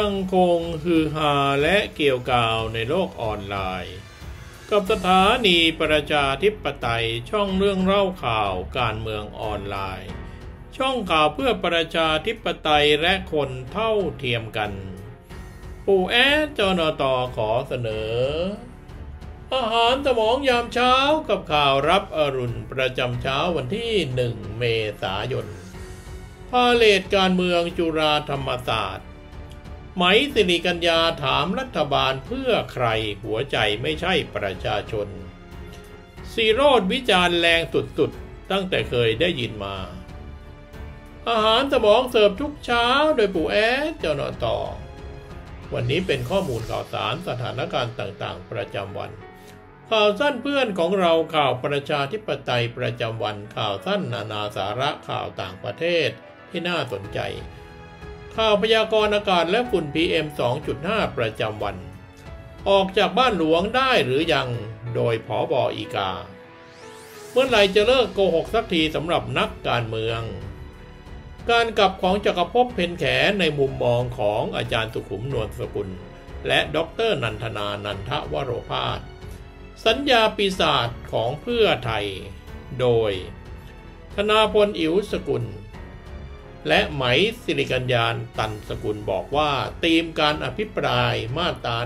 ยังคงฮือฮาและเกี่ยวกาวในโลกออนไลน์กับสถานีประชาธิปไตยช่องเรื่องเล่าข่าวการเมืองออนไลน์ช่องข่าวเพื่อประชาธิปไตยและคนเท่าเทียมกันปู่แอดจนต.ขอเสนออาหารสมองยามเช้ากับข่าวรับอรุณประจำเช้าวันที่1 เมษายนพาเลทการเมืองจุฬาธรรมศาสตร์ไหมสิริกัญญาถามรัฐบาลเพื่อใครหัวใจไม่ใช่ประชาชนสีโรจน์วิจารณ์แรงสุดๆตั้งแต่เคยได้ยินมาอาหารสมองเสิร์ฟทุกเช้าโดยปู่แอดจนต.วันนี้เป็นข้อมูลข่าวสารสถานการณ์ต่างๆประจำวันข่าวสั้นเพื่อนของเราข่าวประชาธิปไตยประจำวันข่าวสั้นนานาสาระข่าวต่างประเทศที่น่าสนใจข่าวพยากรณ์อากาศและฝุ่น PM 2.5 ประจำวันออกจากบ้านหลวงได้หรือยังโดยผบ.อีกาเมื่อไหร่จะเลิกโกหกสักทีสำหรับนักการเมืองการกลับของจักรภพ เพ็ญแขในมุมมองของอาจารย์สุขุมนวลสกุลและดร.นันทนานันทวโรภาสสัญญาปีศาจของเพื่อไทยโดยธนาพลอิ๋วสกุลและไหมสิริกัญญาตันสกุลบอกว่าธีมการอภิปรายมาตรา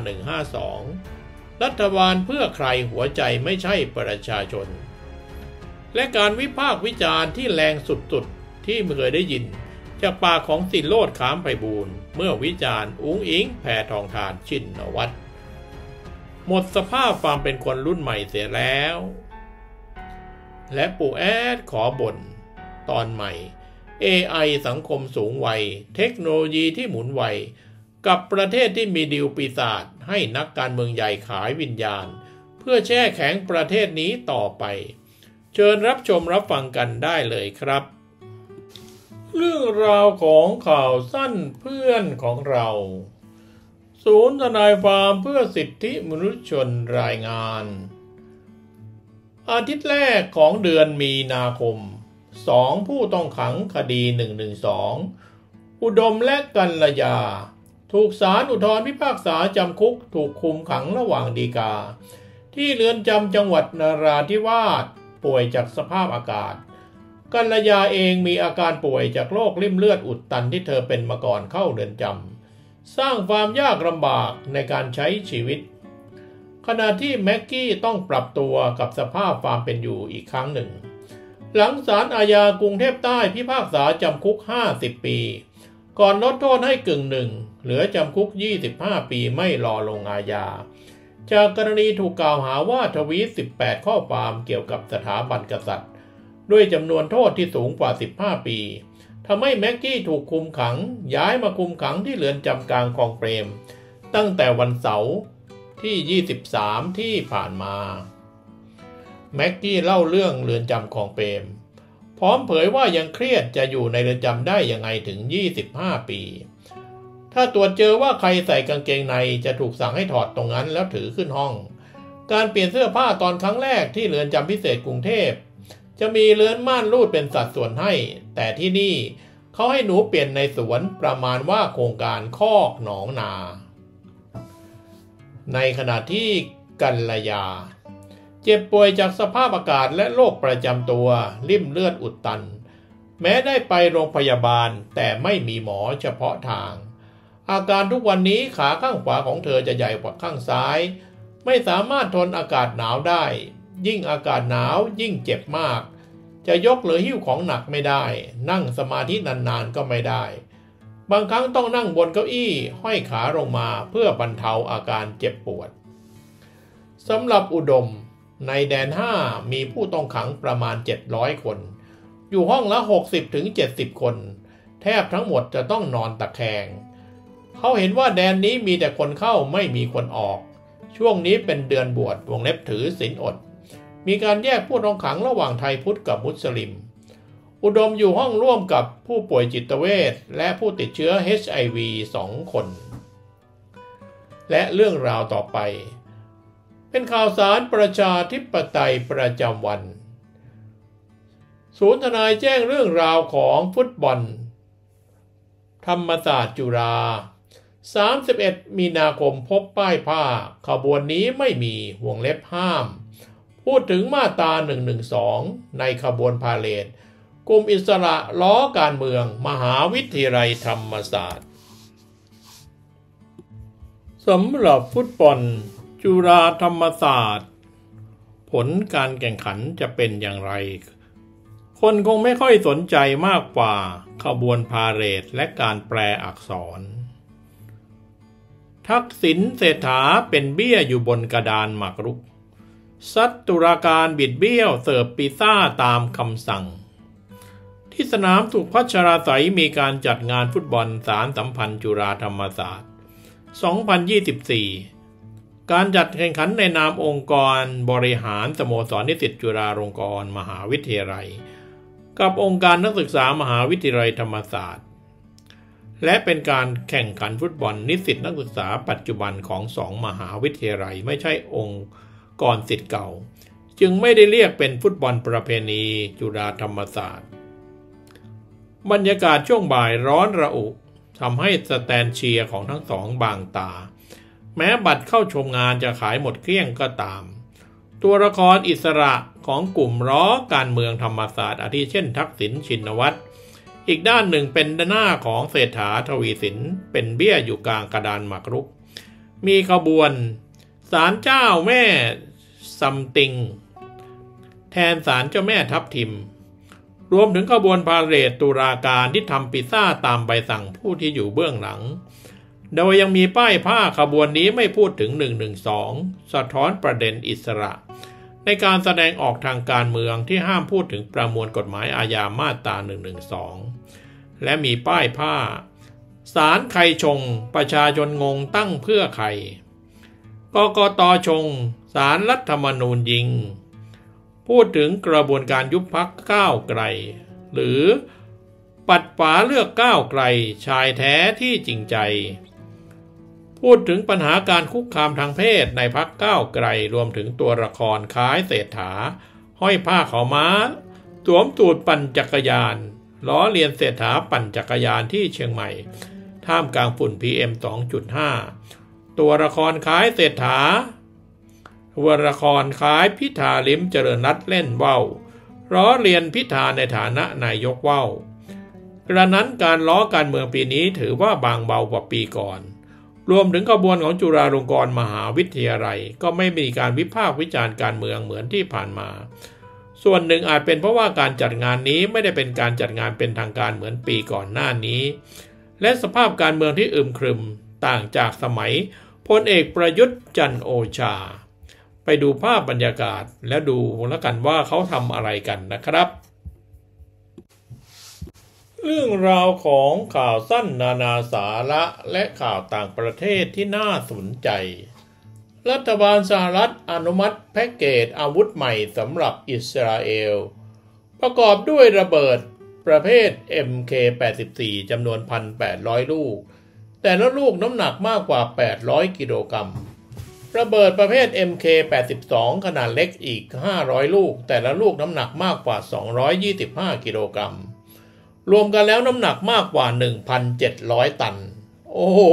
152รัฐบาลเพื่อใครหัวใจไม่ใช่ประชาชนและการวิพากษ์วิจารณ์ที่แรงสุดๆที่ไม่เคยได้ยินจากปากของศิโรจน์ ขามไพบูลย์เมื่อวิจารณ์อุ๊งอิ๊งแพทองธารชินวัตรหมดสภาพความเป็นคนรุ่นใหม่เสียแล้วและปู่แอดขอบ่นตอนใหม่ AI สังคมสูงวัยเทคโนโลยีที่หมุนไวกับประเทศที่มีดีลปีศาจให้นักการเมืองใหญ่ขายวิญญาณเพื่อแช่แข็งประเทศนี้ต่อไปเชิญรับชมรับฟังกันได้เลยครับเรื่องราวของข่าวสั้นเพื่อนของเราศูนย์ทนายความเพื่อสิทธิมนุษยชนรายงานอาทิตย์แรกของเดือนมีนาคม2ผู้ต้องขังคดี112อุดมและกัลยาถูกศาลอุทธรณ์พิพากษาจำคุกถูกคุมขังระหว่างฎีกาที่เรือนจำจังหวัดนราธิวาสป่วยจากสภาพอากาศกัลยาเองมีอาการป่วยจากโรคริ่มเลือดอุดตันที่เธอเป็นมาก่อนเข้าเรือนจำสร้างความยากลำบากในการใช้ชีวิตขณะที่แม็กกี้ต้องปรับตัวกับสภาพความเป็นอยู่อีกครั้งหนึ่งหลังศาลอาญากรุงเทพใต้พิพากษาจำคุก50 ปีก่อนลดโทษให้กึ่งหนึ่งเหลือจำคุก25 ปีไม่รอลงอาญาจากกรณีถูกกล่าวหาว่าทวีต18ข้อความเกี่ยวกับสถาบันกษัตริย์ด้วยจำนวนโทษที่สูงกว่า15 ปีทำให้แม็กกี้ถูกคุมขังย้ายมาคุมขังที่เรือนจำกลางคลองเปรมตั้งแต่วันเสาร์ที่23ที่ผ่านมาแม็กกี้เล่าเรื่องเรือนจำคลองเปรมพร้อมเผยว่ายังเครียดจะอยู่ในเรือนจำได้ยังไงถึง25 ปีถ้าตรวจเจอว่าใครใส่กางเกงในจะถูกสั่งให้ถอดตรงนั้นแล้วถือขึ้นห้องการเปลี่ยนเสื้อผ้าตอนครั้งแรกที่เรือนจำพิเศษกรุงเทพจะมีเรือนม่านรูดเป็นสัดส่วนให้แต่ที่นี่เขาให้หนูเปลี่ยนในสวนประมาณว่าโครงการคอกหนองนาในขณะที่กัลยาเจ็บป่วยจากสภาพอากาศและโรคประจำตัวริ่มเลือดอุดตันแม้ได้ไปโรงพยาบาลแต่ไม่มีหมอเฉพาะทางอาการทุกวันนี้ขาข้างขวาของเธอจะใหญ่กว่าข้างซ้ายไม่สามารถทนอากาศหนาวได้ยิ่งอากาศหนาวยิ่งเจ็บมากจะยกหรือหิ้วของหนักไม่ได้นั่งสมาธินานๆก็ไม่ได้บางครั้งต้องนั่งบนเก้าอี้ห้อยขาลงมาเพื่อบรรเทาอาการเจ็บปวดสำหรับอุดมในแดน5มีผู้ต้องขังประมาณ700 คนอยู่ห้องละ60-70 คนแทบทั้งหมดจะต้องนอนตะแคงเขาเห็นว่าแดนนี้มีแต่คนเข้าไม่มีคนออกช่วงนี้เป็นเดือนบวชวงเล็บถือศีลอดมีการแยกผู้ต้องขังระหว่างไทยพุทธกับมุสลิมอุดมอยู่ห้องร่วมกับผู้ป่วยจิตเวชและผู้ติดเชื้อ HIV 2 คนและเรื่องราวต่อไปเป็นข่าวสารประชาธิปไตยประจำวันศูนย์ทนายแจ้งเรื่องราวของฟุตบอลธรรมศาสตร์จุฬา 31 มีนาคมพบป้ายผ้าขบวนนี้ไม่มีวงเล็บห้ามพูดถึงมาตรา112ในขบวนพาเหรดกลุ่มอิสระล้อการเมืองมหาวิทยาลัยธรรมศาสตร์สำหรับฟุตบอลจุฬาธรรมศาสตร์ผลการแข่งขันจะเป็นอย่างไรคนคงไม่ค่อยสนใจมากกว่าขบวนพาเหรดและการแปลอักษรทักษิณเศรษฐาเป็นเบี้ยอยู่บนกระดานหมากรุกซัดตุลาการบิดเบี้ยวเสิร์ฟพิซซ่าตามคำสั่งที่สนามสุขพัชราไสยมีการจัดงานฟุตบอลสารสัมพันธ์จุฬาธรรมศาสตร์ 2024 การจัดแข่งขันในนามองค์กรบริหารสโมสรนิสิตจุฬาลงกรณ์มหาวิทยาลัยกับองค์การนักศึกษามหาวิทยาลัยธรรมศาสตร์และเป็นการแข่งขันฟุตบอลนิสิตนักศึกษาปัจจุบันของ2มหาวิทยาลัยไม่ใช่องค์กรศิษย์เก่าจึงไม่ได้เรียกเป็นฟุตบอลประเพณีจุฬาธรรมศาสตร์บรรยากาศช่วงบ่ายร้อนระอุทำให้สแตนเชียร์ของทั้งสองบางตาแม้บัตรเข้าชมงานจะขายหมดเกลี้ยงก็ตามตัวละครอิสระของกลุ่มล้อการเมืองธรรมศาสตร์อาทิเช่นทักษิณชินวัตรอีกด้านหนึ่งเป็นหน้าของเศรษฐาทวีสินเป็นเบี้ยอยู่กลางกระดานหมากรุกมีขบวนศาลเจ้าแม่ซัมติงแทนศาลเจ้าแม่ทับทิมรวมถึงขบวนพาเหรดตุลาการที่ทำพิซซ่าตามใบสั่งผู้ที่อยู่เบื้องหลังโดยยังมีป้ายผ้าขบวนนี้ไม่พูดถึง112สะท้อนประเด็นอิสระในการแสดงออกทางการเมืองที่ห้ามพูดถึงประมวลกฎหมายอาญามาตรา112และมีป้ายผ้าศาลใครชงประชาชนงงตั้งเพื่อใครกกต.ชงศาลรัฐธรรมนูญยิงพูดถึงกระบวนการยุบพรรคก้าวไกลหรือปัดฝาเลือกก้าวไกลชายแท้ที่จริงใจพูดถึงปัญหาการคุกคามทางเพศในพรรคก้าวไกลรวมถึงตัวละครคล้ายเศรษฐาห้อยผ้าขาวม้าสวมสูทปั่นจักรยานล้อเลียนเศรษฐาปั่นจักรยานที่เชียงใหม่ท่ามกลางฝุ่น PM 2.5 ตัวละครคล้ายเศรษฐาตัวละครคล้ายพิธาลิ้มเจริญรัตน์เล่นว่าวล้อเลียนพิธาในฐานะนายกว่าวกระนั้นการล้อการเมืองปีนี้ถือว่าบางเบากว่าปีก่อนรวมถึงขบวนของจุฬาลงกรณ์มหาวิทยาลัยก็ไม่มีการวิพากษ์วิจารณ์การเมืองเหมือนที่ผ่านมาส่วนหนึ่งอาจเป็นเพราะว่าการจัดงานนี้ไม่ได้เป็นการจัดงานเป็นทางการเหมือนปีก่อนหน้านี้และสภาพการเมืองที่อึมครึมต่างจากสมัยพลเอกประยุทธ์จันทร์โอชาไปดูภาพบรรยากาศและดูแล้วกันว่าเขาทำอะไรกันนะครับเรื่องราวของข่าวสั้นนานาสาระและข่าวต่างประเทศที่น่าสนใจรัฐบาลสหรัฐอนุมัติแพ็กเกจอาวุธใหม่สำหรับอิสราเอลประกอบด้วยระเบิดประเภท MK84 จำนวน 1,800 ลูกแต่ละลูกน้ำหนักมากกว่า800กิโลกรัมระเบิดประเภท MK82 ขนาดเล็กอีก500ลูกแต่ละลูกน้ำหนักมากกว่า225กิโลกรัมรวมกันแล้วน้ำหนักมากกว่า 1,700 ตันโอ้โห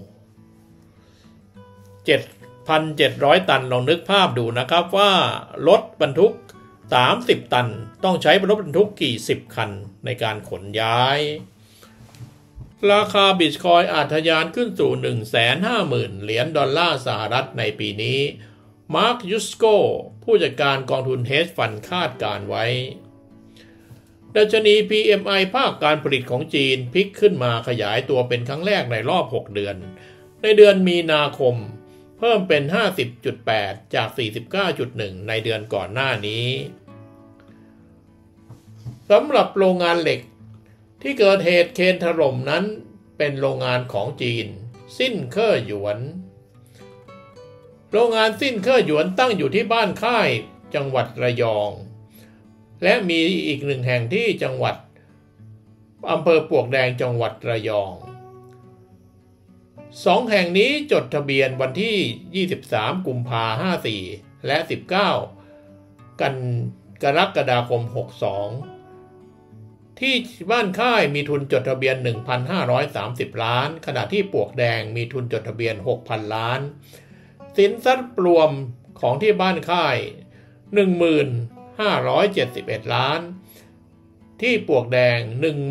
7,700 ตันลองนึกภาพดูนะครับว่ารถบรรทุก30ตันต้องใช้รถบรรทุกกี่10คันในการขนย้ายราคาบิตคอยน์อาจทะยานขึ้นสู่ 150,000 เหรียญดอลลาร์สหรัฐในปีนี้มาร์คยูสโกผู้จัดการกองทุนเฮดฟันด์คาดการไว้ดัชนี PMI ภาคการผลิตของจีนพลิกขึ้นมาขยายตัวเป็นครั้งแรกในรอบ6เดือนในเดือนมีนาคมเพิ่มเป็น 50.8 จาก 49.1 ในเดือนก่อนหน้านี้สำหรับโรงงานเหล็กที่เกิดเหตุเคนถล่มนั้นเป็นโรงงานของจีนซิ่นเค่อหยวนโรงงานซิ่นเค่อหยวนตั้งอยู่ที่บ้านค่ายจังหวัดระยองและมีอีกหนึ่งแห่งที่จังหวัดอำเภอปลวกแดงจังหวัดระยอง2แห่งนี้จดทะเบียนวันที่23กุมภาพันธ์54และ19กรกฎาคม62 ที่บ้านค่ายมีทุนจดทะเบียน 1,530 ล้านขณะที่ปลวกแดงมีทุนจดทะเบียน 6,000 ล้านสินทรัพย์รวมของที่บ้านค่าย 11,571 ล้านที่ปลวกแดง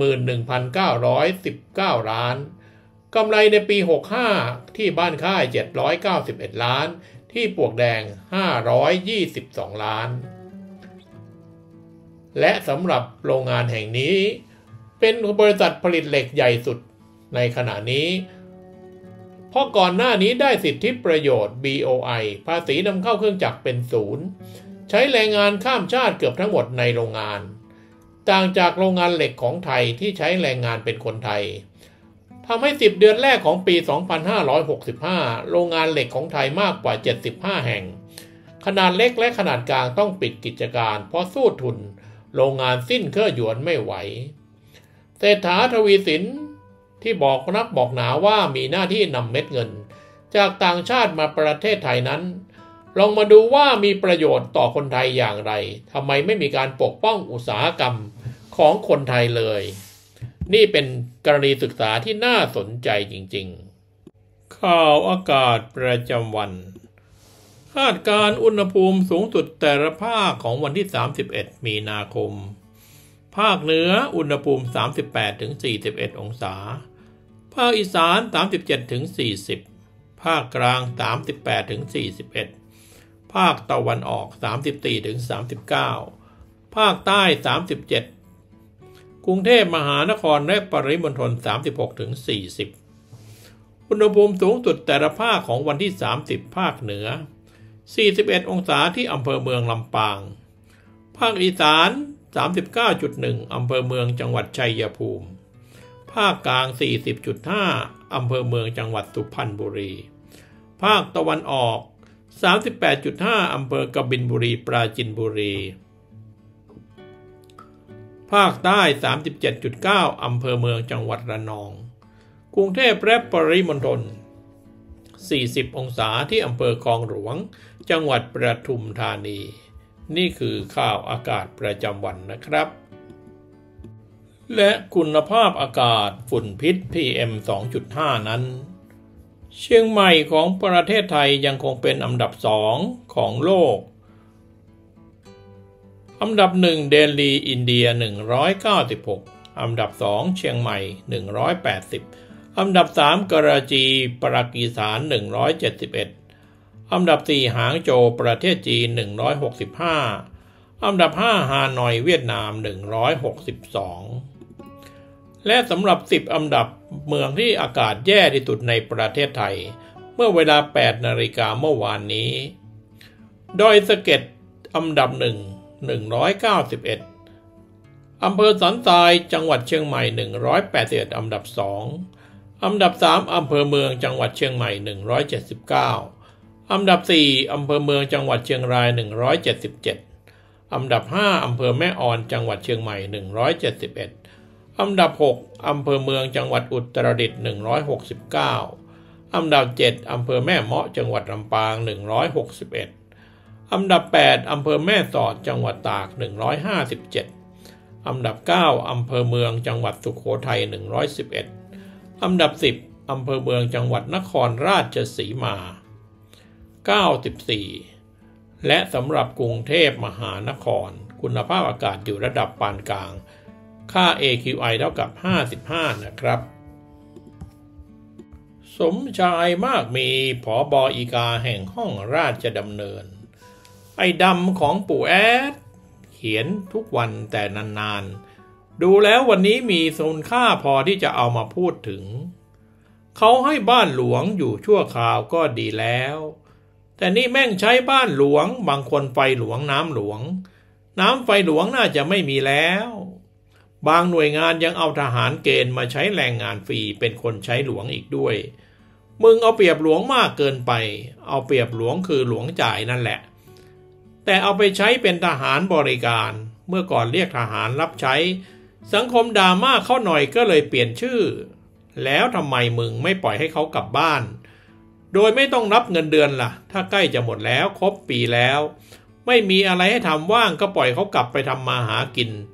11,919 ล้านกำไรในปี 65 ที่บ้านค่าย 791 ล้านที่ปลวกแดง 522 ล้านและสำหรับโรงงานแห่งนี้เป็นบริษัทผลิตเหล็กใหญ่สุดในขณะนี้เพราะก่อนหน้านี้ได้สิทธิประโยชน์ BOI ภาษีนำเข้าเครื่องจักรเป็นศูนย์ใช้แรงงานข้ามชาติเกือบทั้งหมดในโรงงานต่างจากโรงงานเหล็กของไทยที่ใช้แรงงานเป็นคนไทยทำให้10 เดือนแรกของปี 2565 โรงงานเหล็กของไทยมากกว่า75 แห่งขนาดเล็กและขนาดกลางต้องปิดกิจการเพราะสู้ทุนโรงงานสิ้นเครื่องหยวนไม่ไหวเศรษฐา ทวีสินที่บอกนักบอกหนาว่ามีหน้าที่นำเม็ดเงินจากต่างชาติมาประเทศไทยนั้นลองมาดูว่ามีประโยชน์ต่อคนไทยอย่างไรทำไมไม่มีการปกป้องอุตสาหกรรมของคนไทยเลยนี่เป็นกรณีศึกษาที่น่าสนใจจริงๆข่าวอากาศประจำวันคาดการณ์อุณหภูมิสูงสุดแต่ละภาคของวันที่ 31 มีนาคมภาคเหนืออุณหภูมิ 38-41 องศาภาคอีสาน 37-40 ภาคกลาง 38-41 ภาคตะวันออก 34-39 ภาคใต้ 37 กรุงเทพมหานครและปริมณฑล 36-40 อุณหภูมิสูงสุดแต่ละภาคของวันที่ 30 ภาคเหนือ 41 องศาที่อำเภอเมืองลำปางภาคอีสาน 39.1 อำเภอเมืองจังหวัดชัยภูมิภาคกลาง 40.5 อำเภอเมืองจังหวัดสุพรรณบุรีภาคตะวันออก 38.5 อำเภอกบินบุรีปราจีนบุรีภาคใต้ 37.9 อำเภอเมืองจังหวัดระนองกรุงเทพและปริมณฑล 40 องศาที่อำเภอคลองหลวงจังหวัดปทุมธานีนี่คือข่าวอากาศประจำวันนะครับและคุณภาพอากาศฝุ่นพิษ PM 2.5 นั้นเชียงใหม่ของประเทศไทยยังคงเป็นอันดับ2ของโลกอันดับ1เดลีอินเดีย196อันดับ2เชียงใหม่180อันดับ3กราจีปากีสถาน171อันดับ4หางโจวประเทศจีน165อันดับ5ฮานอยเวียดนาม162และสำหรับ10อันดับเมืองที่อากาศแย่ที่สุดในประเทศไทยเมื่อเวลา 8 นาฬิกาเมื่อวานนี้ดอยสะเก็ดอันดับ191อำเภอสันทรายจังหวัดเชียงใหม่181อันดับ2อันดับ3อำเภอเมืองจังหวัดเชียงใหม่179อันดับ4อำเภอเมืองจังหวัดเชียงราย177อันดับ5อำเภอแม่ออนจังหวัดเชียงใหม่171อันดับ6อำเภอเมืองจังหวัดอุตรดิตถ์169อันดับ7อำเภอแม่เมาะจังหวัดลำปาง161อันดับ8อำเภอแม่สอดจังหวัดตาก157อันดับ9อำเภอเมืองจังหวัดสุโขทัย111อันดับ10อำเภอเมืองจังหวัดนครราชสีมา94และสำหรับกรุงเทพมหานครคุณภาพอากาศอยู่ระดับปานกลางค่า AQI เท่ากับ55นะครับสมชายมากมีผบ.อีกาแห่งห้องราชดำเนินไอ้ดำของปู่แอดเขียนทุกวันแต่นานๆดูแล้ววันนี้มีคุณค่าพอที่จะเอามาพูดถึงเขาให้บ้านหลวงอยู่ชั่วคราวก็ดีแล้วแต่นี่แม่งใช้บ้านหลวงบางคนไฟหลวงน้ำหลวงน้ำไฟหลวงน่าจะไม่มีแล้วบางหน่วยงานยังเอาทหารเกณฑ์มาใช้แรงงานฟรีเป็นคนใช้หลวงอีกด้วยมึงเอาเปรียบหลวงมากเกินไปเอาเปรียบหลวงคือหลวงจ่ายนั่นแหละแต่เอาไปใช้เป็นทหารบริการเมื่อก่อนเรียกทหารรับใช้สังคมด่ามากเข้าหน่อยก็เลยเปลี่ยนชื่อแล้วทำไมมึงไม่ปล่อยให้เขากลับบ้านโดยไม่ต้องรับเงินเดือนล่ะถ้าใกล้จะหมดแล้วครบปีแล้วไม่มีอะไรให้ทำว่างก็ปล่อยเขากลับไปทำมาหากิน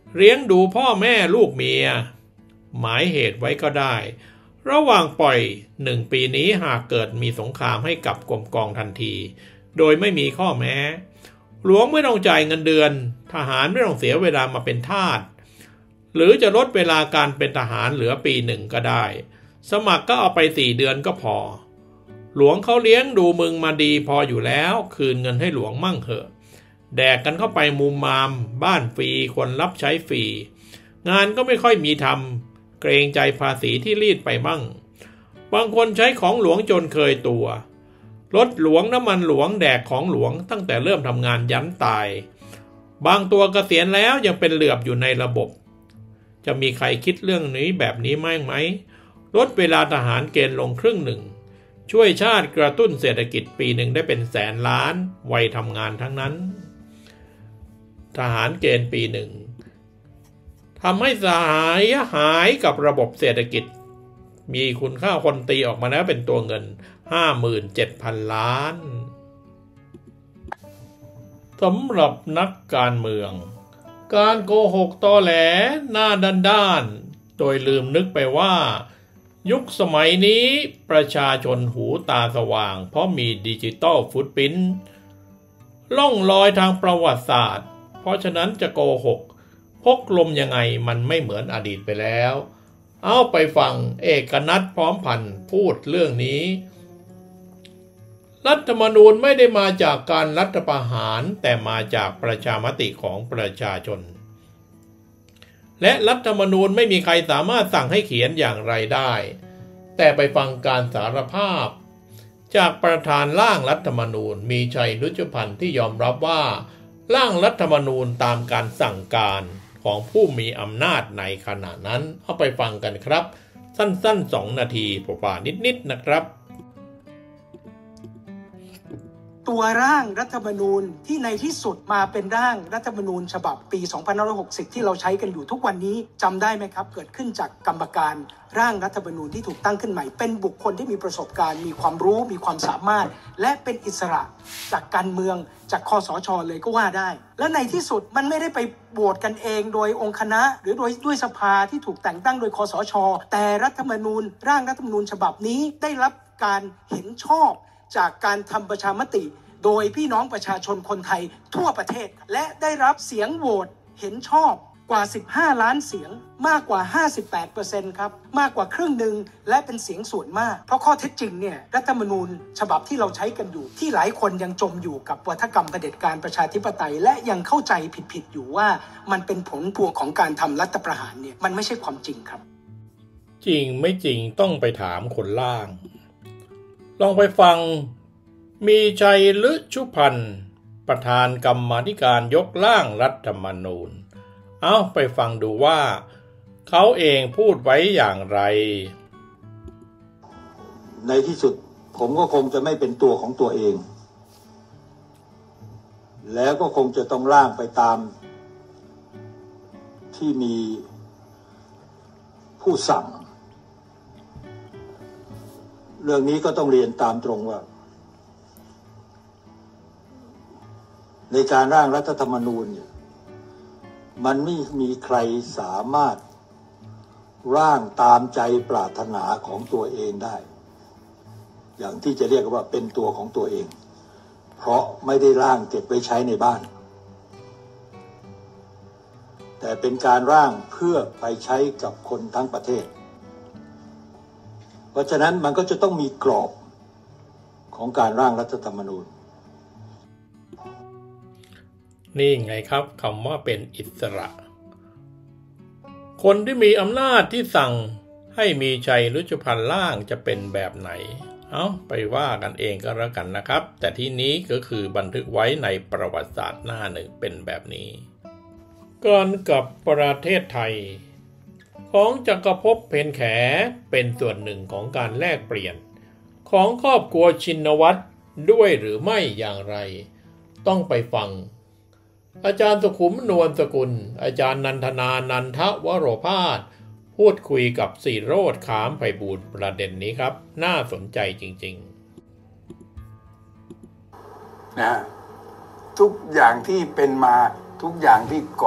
เลี้ยงดูพ่อแม่ลูกเมียหมายเหตุไว้ก็ได้ระหว่างปล่อย1 ปีนี้หากเกิดมีสงครามให้กับกรมกองทันทีโดยไม่มีข้อแม้หลวงไม่ต้องจ่ายเงินเดือนทหารไม่ต้องเสียเวลามาเป็นทาสหรือจะลดเวลาการเป็นทหารเหลือปี1ก็ได้สมัครก็เอาไป4 เดือนก็พอหลวงเขาเลี้ยงดูมึงมาดีพออยู่แล้วคืนเงินให้หลวงมั่งเหอะแดกกันเข้าไปมุมมามบ้านฟรีคนรับใช้ฟรีงานก็ไม่ค่อยมีทำเกรงใจภาษีที่รีดไปบ้างบางคนใช้ของหลวงจนเคยตัวรถหลวงน้ำมันหลวงแดกของหลวงตั้งแต่เริ่มทำงานยันตายบางตัวเกษียณแล้วยังเป็นเหลือบอยู่ในระบบจะมีใครคิดเรื่องนี้แบบนี้ไหมลดเวลาทหารเกณฑ์ลงครึ่งหนึ่งช่วยชาติกระตุ้นเศรษฐกิจปีหนึ่งได้เป็นแสนล้านวัยทำงานทั้งนั้นทหารเกณฑ์ปีหนึ่งทำให้หายกับระบบเศรษฐกิจมีคุณค่าคนตีออกมาแล้วเป็นตัวเงิน 57,000 ล้านสำหรับนักการเมืองการโกหกตอแหลหน้าด้านโดยลืมนึกไปว่ายุคสมัยนี้ประชาชนหูตาสว่างเพราะมีดิจิตอลฟุตพริ้นท์ล่องลอยทางประวัติศาสตร์เพราะฉะนั้นจะโกหกพกลมยังไงมันไม่เหมือนอดีตไปแล้วเอาไปฟังเอกนัทพร้อมพันธ์พูดเรื่องนี้รัฐธรรมนูญไม่ได้มาจากการรัฐประหารแต่มาจากประชามติของประชาชนและรัฐธรรมนูญไม่มีใครสามารถสั่งให้เขียนอย่างไรได้แต่ไปฟังการสารภาพจากประธานร่างรัฐธรรมนูญมีชัยรุชุพันธ์ที่ยอมรับว่าร่างรัฐธรรมนูญตามการสั่งการของผู้มีอำนาจในขณะนั้นเอาไปฟังกันครับสั้นๆ2 นาทีกว่าๆนิดๆนะครับตัวร่างรัฐธรรมนูญที่ในที่สุดมาเป็นร่างรัฐธรรมนูญฉบับปี 2560 ที่เราใช้กันอยู่ทุกวันนี้จำได้ไหมครับเกิดขึ้นจากกรรมการร่างรัฐธรรมนูญที่ถูกตั้งขึ้นใหม่เป็นบุคคลที่มีประสบการณ์มีความรู้มีความสามารถและเป็นอิสระจากการเมืองจากคสช.เลยก็ว่าได้และในที่สุดมันไม่ได้ไปโหวตกันเองโดยองค์คณะหรือด้วยสภาที่ถูกแต่งตั้งโดยคสช.แต่รัฐธรรมนูญร่างรัฐธรรมนูญฉบับนี้ได้รับการเห็นชอบจากการทำประชามติโดยพี่น้องประชาชนคนไทยทั่วประเทศและได้รับเสียงโหวตเห็นชอบกว่า15 ล้านเสียงมากกว่า 58% ครับมากกว่าครึ่งหนึ่งและเป็นเสียงส่วนมากเพราะข้อเท็จจริงเนี่ยรัฐธรรมนูญฉบับที่เราใช้กันอยู่ที่หลายคนยังจมอยู่กับวัฒกรรมเผด็จการประชาธิปไตยและยังเข้าใจผิดอยู่ว่ามันเป็นผลพวงของการทำรัฐประหารเนี่ยมันไม่ใช่ความจริงครับจริงไม่จริงต้องไปถามคนล่างลองไปฟังมีชัยฤชุพันธ์ประธานกรรมาธิการยกร่างรัฐธรรมนูญเอาไปฟังดูว่าเขาเองพูดไว้อย่างไรในที่สุดผมก็คงจะไม่เป็นตัวของตัวเองแล้วก็คงจะต้องร่างไปตามที่มีผู้สั่งเรื่องนี้ก็ต้องเรียนตามตรงว่าในการร่างรัฐธรรมนูญเนี่ยมันไม่มีใครสามารถร่างตามใจปรารถนาของตัวเองได้อย่างที่จะเรียกว่าเป็นตัวของตัวเองเพราะไม่ได้ร่างเก็บไว้ใช้ในบ้านแต่เป็นการร่างเพื่อไปใช้กับคนทั้งประเทศเพราะฉะนั้นมันก็จะต้องมีกรอบของการร่างรัฐธรรมนูญนี่ไงครับคำว่าเป็นอิสระคนที่มีอำนาจที่สั่งให้มีชัยฤชุพันธ์ร่างจะเป็นแบบไหนเอาไปว่ากันเองก็แล้วกันนะครับแต่ที่นี้ก็คือบันทึกไว้ในประวัติศาสตร์หน้าหนึ่งเป็นแบบนี้การกับประเทศไทยของจักรภพเพ็ญแขเป็นส่วนหนึ่งของการแลกเปลี่ยนของครอบครัวชินวัตรด้วยหรือไม่อย่างไรต้องไปฟังอาจารย์สุขุมนวลสกุลอาจารย์นันทนานันทวโรภาสพูดคุยกับศิโรจน์ขามไพบูลย์ประเด็นนี้ครับน่าสนใจจริงๆทุกอย่างที่เป็นมาทุกอย่างที่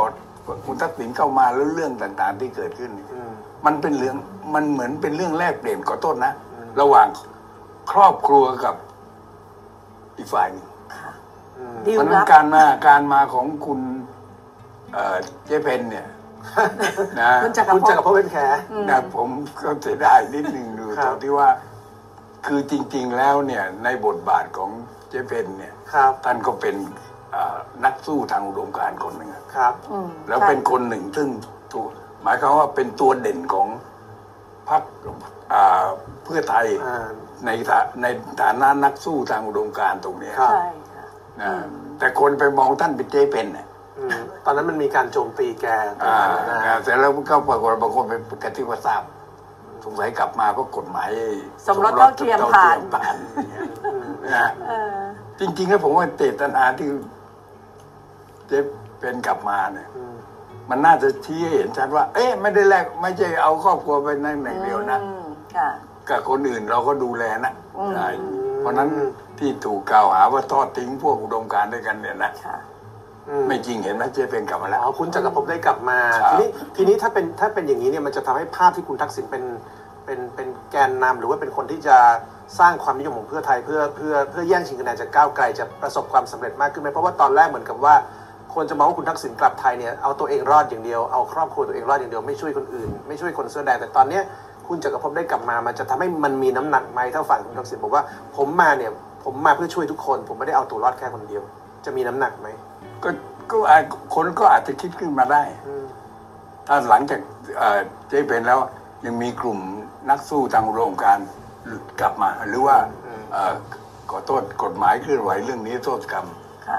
คุณทักษิณเข้ามาแล้วเรื่องต่างๆที่เกิดขึ้นมันเป็นเรื่องมันเหมือนเป็นเรื่องแลกเปลี่ยนขอโทษนะระหว่างครอบครัวกับอีกฝ่ายหนึ่งเพราะนั้นการมาของคุณเจ๊เพนเนี่ยนะคุณจักรภพเป็นแขนะผมก็เสียดายนิดนึงดูตรงที่ว่าคือจริงๆแล้วเนี่ยในบทบาทของเจ๊เพนเนี่ยท่านก็เป็นนักสู้ทางอุดมการณ์คนหนึ่งครับแล้วเป็นคนหนึ่งซึ่งหมายความว่าเป็นตัวเด่นของพรรคเพื่อไทยในฐานะนักสู้ทางอุดมการณ์ตรงนี้ใช่นะแต่คนไปมองท่านเป็นเจ๊เพนเนี่ยตอนนั้นมันมีการโจมตีแกเสร็จแล้วก็ปรากฏบางคนไปกระที่ว่าทราบสงสัยกลับมาก็กฎหมายสมรสเท่าเทียมผ่านนะจริงๆแล้วผมว่าเจตนาที่เจ๊เป็นกลับมาเนี่ยมันน่าจะชี้ให้เห็นชัดว่าเอ๊ะไม่ได้แลกไม่ใช่เอาครอบครัวไปนั่งอย่างเดียวนะกับคนอื่นเราก็ดูแลนะเพราะนั้นที่ถูกกล่าวหาว่าทอดทิ้งพวกอุดมการณ์ด้วยกันเนี่ยนะไม่จริงเห็นไหมเจ๊เป็นกลับมาแล้วคุณจักรภพได้กลับมาทีนี้ถ้าเป็นอย่างนี้เนี่ยมันจะทำให้ภาพที่คุณทักษิณเป็นแกนนำหรือว่าเป็นคนที่จะสร้างความนิยมของเพื่อไทยเพื่อแย่งชิงคะแนนจากก้าวไกลจะประสบความสำเร็จมากขึ้นไหมเพราะว่าตอนแรกเหมือนกับว่าคนจะมองว่าคุณทักษิณกลับไทยเนี่ยเอาตัวเองรอดอย่างเดียวเอาครอบครัวตัวเองรอดอย่างเดียวไม่ช่วยคนอื่นไม่ช่วยคนเสื้อแดงแต่ตอนนี้คุณจักรภพได้กลับมามันจะทำให้มันมีน้ำหนักไหมถ้าฝั่งคุณทักษิณบอกว่าผมมาเพื่อช่วยทุกคนผมไม่ได้เอาตัวรอดแค่คนเดียวจะมีน้ำหนักไหมก็คนก็อาจจะคิดขึ้นมาได้ถ้าหลังจากเจ๊เป็นแล้วยังมีกลุ่มนักสู้ทางอุดมการณ์กลับมาหรือว่าขอโทษกฎหมายเคลื่อนไหวเรื่องนี้โทษกรรม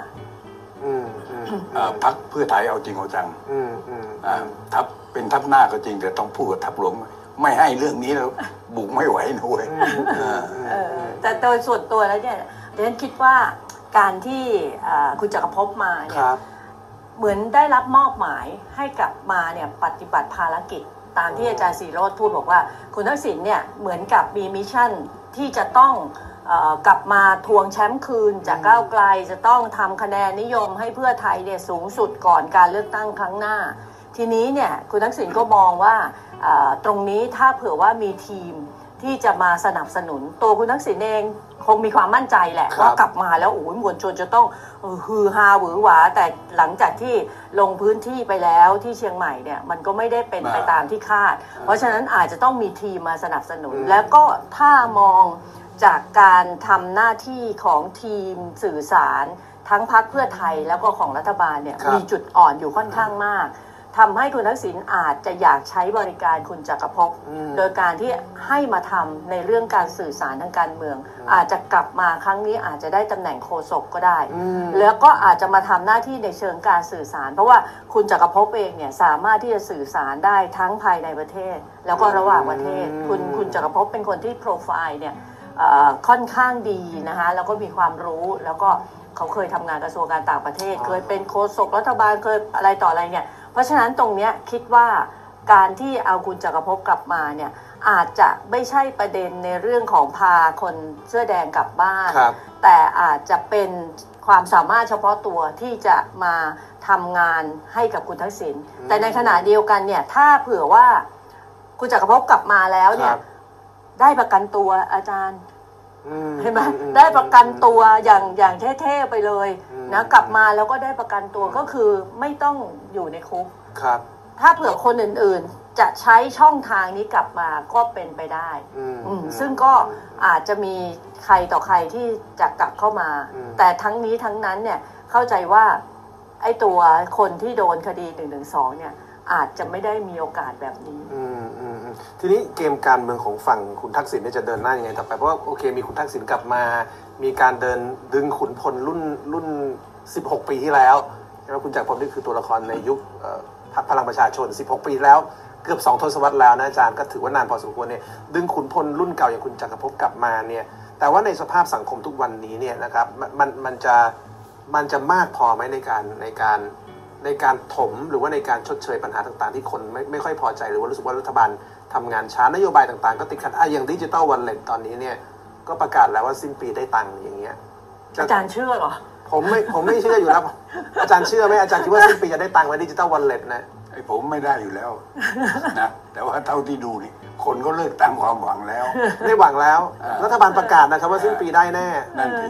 พรรคเพื่อไทยเอาจริงเอาจังทับเป็นทับหน้าก็จริงแต่ต้องพูดกับทับหลวงไม่ให้เรื่องนี้แล้วบุกไม่ไหวนะเว้ยแต่โดยส่วนตัวแล้วเนี่ยดิฉันคิดว่าการที่คุณจักรภพมาเนี่ยเหมือนได้รับมอบหมายให้กลับมาเนี่ยปฏิบัติภารกิจตามที่อาจารย์ศิโรจน์พูดบอกว่าคุณทักษิณเนี่ยเหมือนกับมีมิชชั่นที่จะต้องกลับมาทวงแชมป์คืนจากก้าวไกลจะต้องทำคะแนนนิยมให้เพื่อไทยเนี่ยสูงสุดก่อนการเลือกตั้งครั้งหน้าทีนี้เนี่ยคุณทักษิณก็มองว่าตรงนี้ถ้าเผื่อว่ามีทีมที่จะมาสนับสนุนตัวคุณทักษิณเองคงมีความมั่นใจแหละว่ากลับมาแล้วโอ้ยมวลชนจะต้องฮือฮาหวือหวาแต่หลังจากที่ลงพื้นที่ไปแล้วที่เชียงใหม่เนี่ยมันก็ไม่ได้เป็นไปตามที่คาดเพราะฉะนั้นอาจจะต้องมีทีมมาสนับสนุนแล้วก็ถ้ามองจากการทำหน้าที่ของทีมสื่อสารทั้งพรรคเพื่อไทยแล้วก็ของรัฐบาลเนี่ยมีจุดอ่อนอยู่ค่อนข้างมากทำให้คุณทักษิณอาจจะอยากใช้บริการคุณจักรภพโดยการที่ให้มาทำในเรื่องการสื่อสารทางการเมืองอาจจะกลับมาครั้งนี้อาจจะได้ตำแหน่งโฆษกก็ได้แล้วก็อาจจะมาทำหน้าที่ในเชิงการสื่อสารเพราะว่าคุณจักรภพเองเนี่ยสามารถที่จะสื่อสารได้ทั้งภายในประเทศแล้วก็ระหว่างประเทศคุณจักรภพเป็นคนที่โปรไฟล์เนี่ยค่อนข้างดีนะคะแล้วก็มีความรู้แล้วก็เขาเคยทำงานกระทรวงการต่างประเทศเคยเป็นโฆษกรัฐบาลเคยอะไรต่ออะไรเนี่ยเพราะฉะนั้นตรงนี้คิดว่าการที่เอาคุณจักรภพกลับมาเนี่ยอาจจะไม่ใช่ประเด็นในเรื่องของพาคนเสื้อแดงกลับบ้านแต่อาจจะเป็นความสามารถเฉพาะตัวที่จะมาทำงานให้กับคุณทักษิณแต่ในขณะเดียวกันเนี่ยถ้าเผื่อว่าคุณจักรภพกลับมาแล้วเนี่ยได้ประกันตัวอาจารย์เห็นไหมได้ประกันตัวอย่างเท่ๆไปเลยนะกลับมาแล้วก็ได้ประกันตัวก็คือไม่ต้องอยู่ในคุกครับถ้าเผื่อคนอื่นๆจะใช้ช่องทางนี้กลับมาก็เป็นไปได้ซึ่งก็อาจจะมีใครต่อใครที่จะกลับเข้ามาแต่ทั้งนี้ทั้งนั้นเนี่ยเข้าใจว่าไอ้ตัวคนที่โดนคดี112เนี่ยอาจจะไม่ได้มีโอกาสแบบนี้ทีนี้เกมการเมืองของฝั่งคุณทักษิณจะเดินหน้ายังไงต่อไปเพราะว่าโอเคมีคุณทักษิณกลับมามีการดึงขุนพลรุ่น16 ปีที่แล้วแล้วคุณจักรภพนี่คือตัวละครในยุคพรรคพลังประชาชน16 ปีแล้วเกือบ2 ทศวรรษแล้วนะอาจารย์ก็ถือว่านานพอสมควรเนี่ยดึงขุนพลรุ่นเก่าอย่างคุณจักรภพกลับมาเนี่ยแต่ว่าในสภาพสังคมทุกวันนี้เนี่ยนะครับมันจะมากพอไหมในการถมหรือว่าในการชดเชยปัญหาต่างๆที่คนไม่ค่อยพอใจหรือว่ารู้สึกว่ารัฐบาลทำงานช้านโยบายต่างๆก็ติดขัดอย่างดิจิตอลวอลเล็ตตอนนี้เนี่ยก็ประกาศแล้วว่าสิ้นปีได้ตังค์อย่างเงี้ยอาจารย์เชื่อเหรอผผมไม่เชื่ออยู่แล้วอาจารย์เชื่อไหมอาจารย์คิดว่าสิ้นปีจะได้ตังค์ในดิจิตอลวอลเล็ตนะไอ้ผมไม่ได้อยู่แล้วนะแต่ว่าเท่าที่ดูนี่คนก็เลิกตั้งความหวังแล้วไม่หวังแล้วรัฐบาลประกาศนะครับว่าสิ้นปีได้แน่นั่นสิ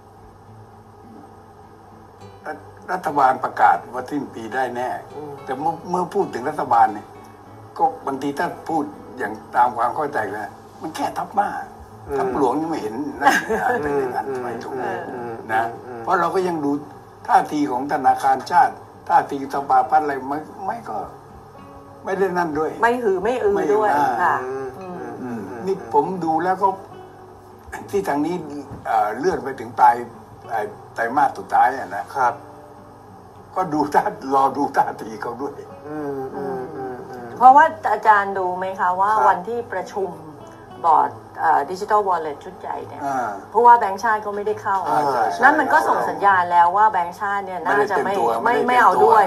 รัฐบาลประกาศว่าสิ้นปีได้แน่แต่เมื่อพูดถึงรัฐบาลเนี่ยก็บางทีถ้าพูดอย่างตามความเข้าใจนะมันแค่ทับมาทับหลวงยังไม่เห็นนั่นเป็นอย่างนั้นไม่ถูกนะเพราะเราก็ยังดูท่าทีของธนาคารชาติท่าทีสภาพัฒน์อะไรไม่ก็ไม่ได้นั่นด้วยไม่หือไม่อือด้วยค่ะนี่ผมดูแล้วก็ที่ทางนี้เลื่อนไปถึงปลายไตรมาสสุดท้ายนะครับก็ดูรอดูท่าทีเขาด้วยเพราะว่าอาจารย์ดูไหมคะว่าวันที่ประชุมบอร์ดดิจิทัลวอลเล็ตชุดใหญ่เนี่ยเพราะว่าแบงก์ชาติก็ไม่ได้เข้านั่นมันก็ส่งสัญญาณแล้วว่าแบงก์ชาติเนี่ยน่าจะไม่เอาด้วย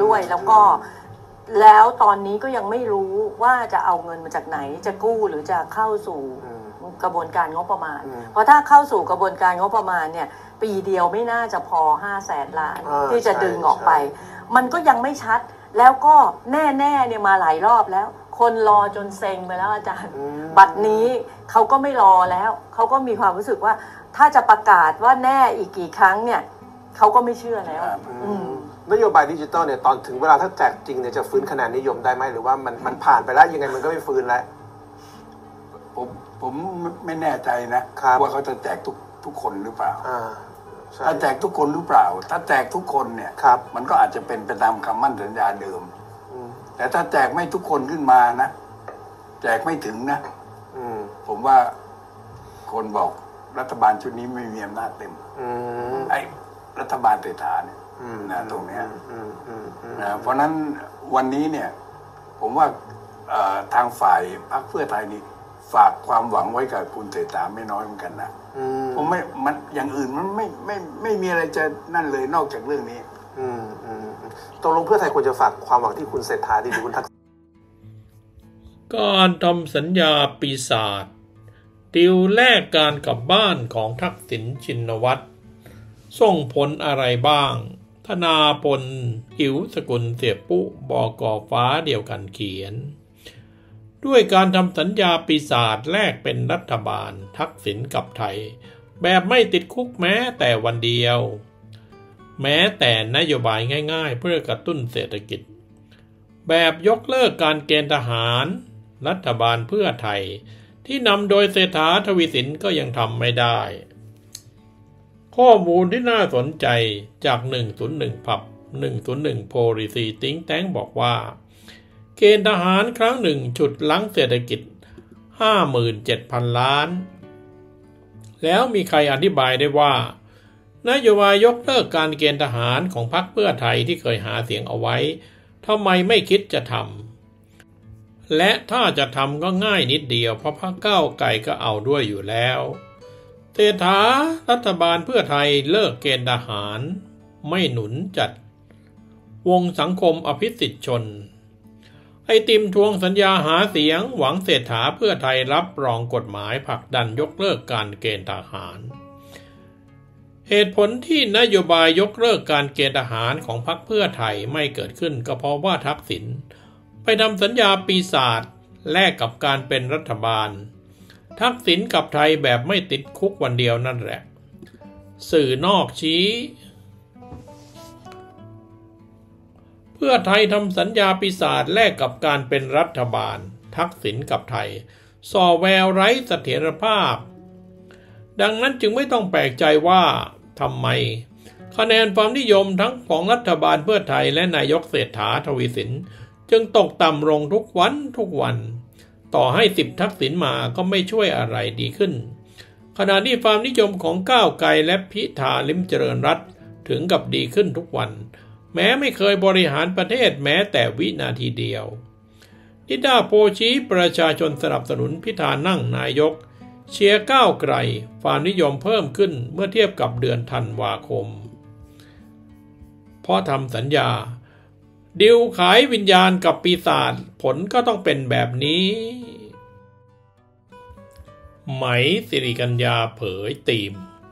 แล้วตอนนี้ก็ยังไม่รู้ว่าจะเอาเงินมาจากไหนจะกู้หรือจะเข้าสู่กระบวนการงบประมาณเพราะถ้าเข้าสู่กระบวนการงบประมาณเนี่ยปีเดียวไม่น่าจะพอ500,000 ล้านที่จะดึงออกไปมันก็ยังไม่ชัดแล้วก็แน่ๆเนี่ยมาหลายรอบแล้วคนรอจนเซ็งไปแล้วอาจารย์บัดนี้เขาก็ไม่รอแล้วเขาก็มีความรู้สึกว่าถ้าจะประกาศว่าแน่อีกกี่ครั้งเนี่ยเขาก็ไม่เชื่อแล้วนโยบายดิจิตอลเนี่ยตอนถึงเวลาถ้าแจกจริงเนี่ยจะฟื้นคะแนนนิยมได้ไหมหรือว่ามันผ่านไปแล้วยังไงมันก็ไม่ฟื้นแล้วผมไม่แน่ใจนะว่าเขาจะแจกทุกคนหรือเปล่าถ้าแจกทุกคนหรือเปล่าถ้าแจกทุกคนเนี่ยมันก็อาจจะเป็นไปตามคำมั่นสัญญาเดิมแต่ถ้าแจกไม่ทุกคนขึ้นมานะแจกไม่ถึงนะผมว่าคนบอกรัฐบาลชุดนี้ไม่มีอำนาจเต็มไอ้รัฐบาลเศรษฐาเนี่ยนะตรงเนี้ยนะเพราะนั้นวันนี้เนี่ยผมว่าทางฝ่ายพรรคเพื่อไทยนี่ฝากความหวังไว้กับคุณเศรษฐาไม่น้อยเหมือนกันนะผมมันอย่างอื่นมันไม่มีอะไรจะนั่นเลยนอกจากเรื่องนี้ตกลงเพื่อไทยควรจะฝากความหวังที่คุณเศรษฐาดีหรือคุณทักษิณการทำสัญญาปีศาจดีลแลกการกลับบ้านของทักษิณชินวัตรส่งผลอะไรบ้างธนาพลอิ๋วสกุลเสียปุ๊บก.ฟ้าเดียวกันเขียนด้วยการทำสัญญาปีศาจแลกเป็นรัฐบาลทักษิณกับไทยแบบไม่ติดคุกแม้แต่วันเดียวแม้แต่นโยบายง่ายๆเพื่อกระตุ้นเศรษฐกิจแบบยกเลิกการเกณฑ์ทหารรัฐบาลเพื่อไทยที่นำโดยเศรษฐาทวีสินก็ยังทำไม่ได้ข้อมูลที่น่าสนใจจาก101ผับ101 Policy Think Tank บอกว่าเกณฑ์ทหารครั้งหนึ่งฉุดลั้งเศรษฐกิจ 57,000 ล้านแล้วมีใครอธิบายได้ว่านโยบายยกเลิกการเกณฑ์ทหารของพรรคเพื่อไทยที่เคยหาเสียงเอาไว้ทำไมไม่คิดจะทำและถ้าจะทำก็ง่ายนิดเดียวเพราะพรรคก้าวไกลก็เอาด้วยอยู่แล้วเศรษฐารัฐบาลเพื่อไทยเลิกเกณฑ์ทหารไม่หนุนจัดวงสังคมอภิสิทธิชนไอติมทวงสัญญาหาเสียงหวังเศรษฐาเพื่อไทยรับรองกฎหมายผลักดันยกเลิกการเกณฑ์ทหารเหตุผลที่นโยบายยกเลิกการเกณฑ์ทหารของพรรคเพื่อไทยไม่เกิดขึ้นก็เพราะว่าทักษิณไปทำสัญญาปีศาจแลกกับการเป็นรัฐบาลทักษิณกับไทยแบบไม่ติดคุกวันเดียวนั่นแหละสื่อนอกชี้เพื่อไทยทำสัญญาปีศาจแลกกับการเป็นรัฐบาลทักษิณกับไทยส่อแววไร้เสถียรภาพดังนั้นจึงไม่ต้องแปลกใจว่าทำไมคะแนนความนิยมทั้งของรัฐบาลเพื่อไทยและนายกเศรษฐาทวีสินจึงตกต่ำลงทุกวันต่อให้10ทักษิณมาก็ไม่ช่วยอะไรดีขึ้นขณะที่ความนิยมของก้าวไกลและพิธาลิ้มเจริญรัตน์ถึงกับดีขึ้นทุกวันแม้ไม่เคยบริหารประเทศแม้แต่วินาทีเดียวนิดาโพชี้ประชาชนสนับสนุนพิธานั่งนายกเชียร์ก้าวไกลความนิยมเพิ่มขึ้นเมื่อเทียบกับเดือนธันวาคมเพราะทำสัญญาดิวขายวิญญาณกับปีศาจผลก็ต้องเป็นแบบนี้ไหมสิริกัญญาเผยธีม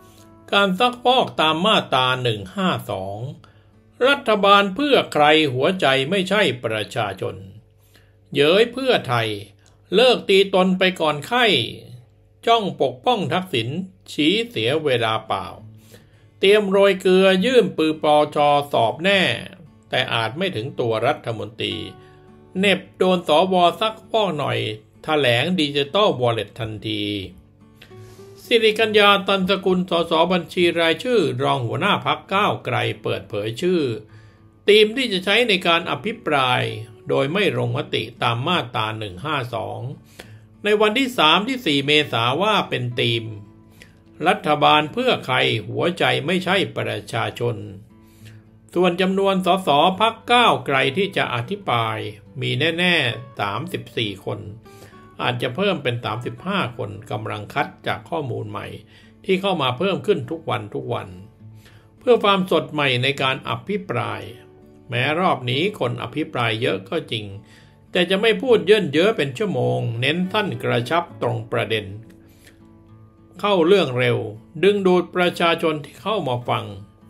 การซักฟอกตามมาตรา152รัฐบาลเพื่อใครหัวใจไม่ใช่ประชาชนเย้ยเพื่อไทยเลิกตีตนไปก่อนไข้จ้องปกป้องทักษิณชี้เสียเวลาเปล่าเตรียมโรยเกลือยื่นปือปชสอบแน่แต่อาจไม่ถึงตัวรัฐมนตรีเน็บโดนสวซักฟอกหน่อยแถลงดิจิตอลวอลเล็ตทันทีสิริกัญญาตันสกุลสสบัญชีรายชื่อรองหัวหน้าพรรคก้าวไกลเปิดเผยชื่อธีมที่จะใช้ในการอภิปรายโดยไม่ลงมติตามมาตรา152ในวันที่3-4 เมษายนว่าเป็นธีมรัฐบาลเพื่อใครหัวใจไม่ใช่ประชาชนส่วนจำนวนสสพรรคก้าวไกลที่จะอภิปรายมีแน่ๆ34คนอาจจะเพิ่มเป็น35คนกำลังคัดจากข้อมูลใหม่ที่เข้ามาเพิ่มขึ้นทุกวันเพื่อความสดใหม่ในการอภิปรายแม้รอบนี้คนอภิปรายเยอะก็จริงแต่จะไม่พูดเยินเยอะเป็นชั่วโมงเน้นสั้นกระชับตรงประเด็นเข้าเรื่องเร็วดึงดูดประชาชนที่เข้ามาฟัง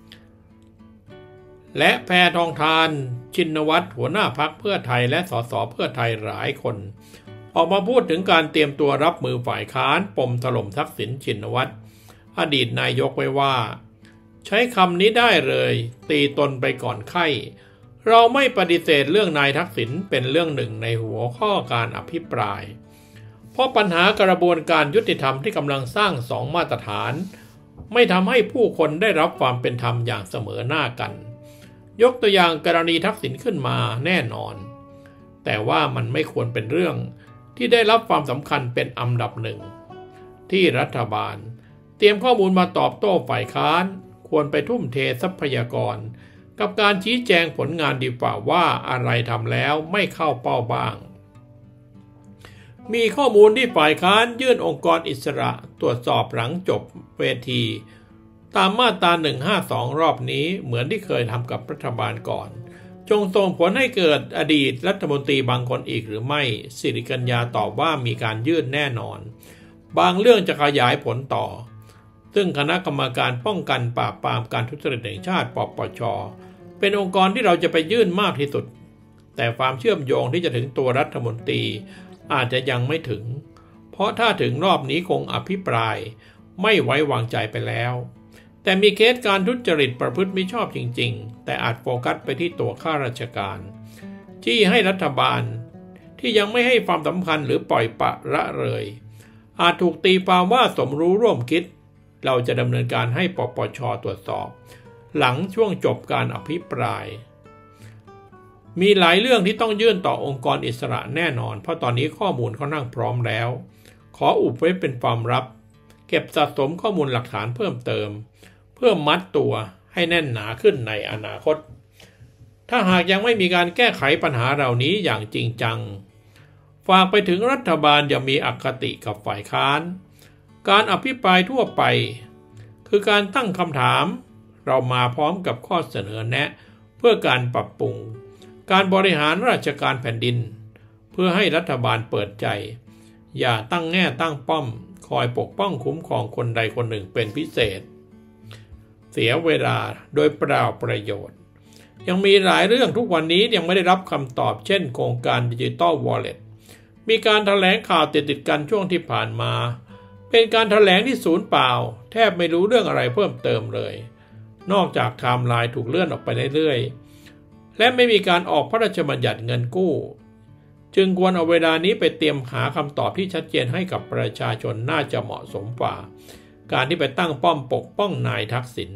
และแพทองธารชินวัตรหัวหน้าพรรคเพื่อไทยและสสเพื่อไทยหลายคนออกมาพูดถึงการเตรียมตัวรับมือฝ่ายค้านปมถล่มทักษิณชินวัตรอดีตนายกไว้ว่าใช้คำนี้ได้เลยตีตนไปก่อนไข้เราไม่ปฏิเสธเรื่องนายทักษิณเป็นเรื่องหนึ่งในหัวข้อการอภิปรายเพราะปัญหากระบวนการยุติธรรมที่กำลังสร้างสองมาตรฐานไม่ทำให้ผู้คนได้รับความเป็นธรรมอย่างเสมอหน้ากันยกตัวอย่างกรณีทักษิณขึ้นมาแน่นอนแต่ว่ามันไม่ควรเป็นเรื่องที่ได้รับความสำคัญเป็นอันดับหนึ่งที่รัฐบาลเตรียมข้อมูลมาตอบโต้ฝ่ายค้านควรไปทุ่มเททรัพยากรกับการชี้แจงผลงานดีกว่าว่าอะไรทำแล้วไม่เข้าเป้าบ้างมีข้อมูลที่ฝ่ายค้านยื่นองค์กรอิสระตรวจสอบหลังจบเวทีตามมาตรา152รอบนี้เหมือนที่เคยทำกับรัฐบาลก่อนจงส่งผลให้เกิดอดีตรัฐมนตรีบางคนอีกหรือไม่สิริกัญญาตอบว่ามีการยื่นแน่นอนบางเรื่องจะขยายผลต่อซึ่งคณะกรรมการป้องกันปราบปรามการทุจริตแห่งชาติปปชเป็นองค์กรที่เราจะไปยื่นมากที่สุดแต่ความเชื่อมโยงที่จะถึงตัวรัฐมนตรีอาจจะยังไม่ถึงเพราะถ้าถึงรอบนี้คงอภิปรายไม่ไว้วางใจไปแล้วแต่มีเคสการทุจริตประพฤติมิชอบจริงๆแต่อาจโฟกัสไปที่ตัวข้าราชการที่ให้รัฐบาลที่ยังไม่ให้ความสำคัญหรือปล่อยปละละเลยอาจถูกตีความว่าสมรู้ร่วมคิดเราจะดำเนินการให้ปปช.ตรวจสอบหลังช่วงจบการอภิปรายมีหลายเรื่องที่ต้องยื่นต่อองค์กรอิสระแน่นอนเพราะตอนนี้ข้อมูลเขานั่งพร้อมแล้วขออุบไว้เป็นความลับเก็บสะสมข้อมูลหลักฐานเพิ่มเติมเพื่อมัดตัวให้แน่นหนาขึ้นในอนาคตถ้าหากยังไม่มีการแก้ไขปัญหาเหล่านี้อย่างจริงจังฝากไปถึงรัฐบาลอย่ามีอคติกับฝ่ายค้านการอภิปรายทั่วไปคือการตั้งคำถามเรามาพร้อมกับข้อเสนอแนะเพื่อการปรับปรุงการบริหารราชการแผ่นดินเพื่อให้รัฐบาลเปิดใจอย่าตั้งแง่ตั้งป้อมคอยปกป้องคุ้มครองคนใดคนหนึ่งเป็นพิเศษเสียเวลาโดยเปล่าประโยชน์ยังมีหลายเรื่องทุกวันนี้ยังไม่ได้รับคำตอบเช่นโครงการดิจิตอลวอลเล็ตมีการแถลงข่าวติดกันช่วงที่ผ่านมาเป็นการแถลงที่สูญเปล่าแทบไม่รู้เรื่องอะไรเพิ่มเติมเลยนอกจากไทม์ไลน์ถูกเลื่อนออกไปเรื่อยๆและไม่มีการออกพระราชบัญญัติเงินกู้จึงควรเอาเวลานี้ไปเตรียมหาคำตอบที่ชัดเจนให้กับประชาชนน่าจะเหมาะสมกว่าการที่ไปตั้งป้อมปกป้องนายทักษิณ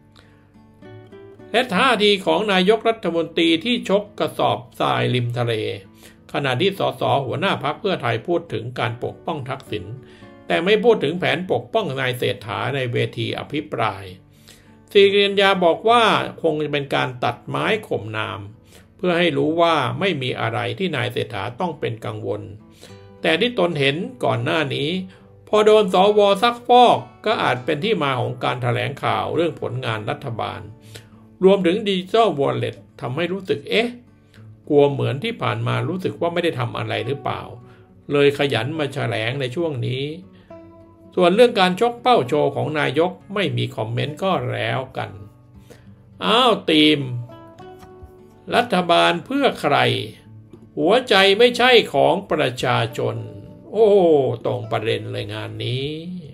และท่าทีของนายกรัฐมนตรีที่ชกกระสอบทรายริมทะเลขณะที่สสหัวหน้าพรรคเพื่อไทยพูดถึงการปกป้องทักษิณแต่ไม่พูดถึงแผนปกป้องนายเศรษฐาในเวทีอภิปรายสิริกัญญาบอกว่าคงจะเป็นการตัดไม้ข่มนามเพื่อให้รู้ว่าไม่มีอะไรที่นายเศรษฐาต้องเป็นกังวลแต่ที่ตนเห็นก่อนหน้านี้พอโดนสว.ซักฟอกก็อาจเป็นที่มาของการแถลงข่าวเรื่องผลงานรัฐบาลรวมถึงดิจิทัลวอลเล็ตทำให้รู้สึกกลัวเหมือนที่ผ่านมารู้สึกว่าไม่ได้ทำอะไรหรือเปล่าเลยขยันมาแถลงในช่วงนี้ส่วนเรื่องการชกเป้าโชว์ของนายกไม่มีคอมเมนต์ก็แล้วกันทีมรัฐบาลเพื่อใครหัวใจไม่ใช่ของประชาชนตรงประเด็นเลยงานนี้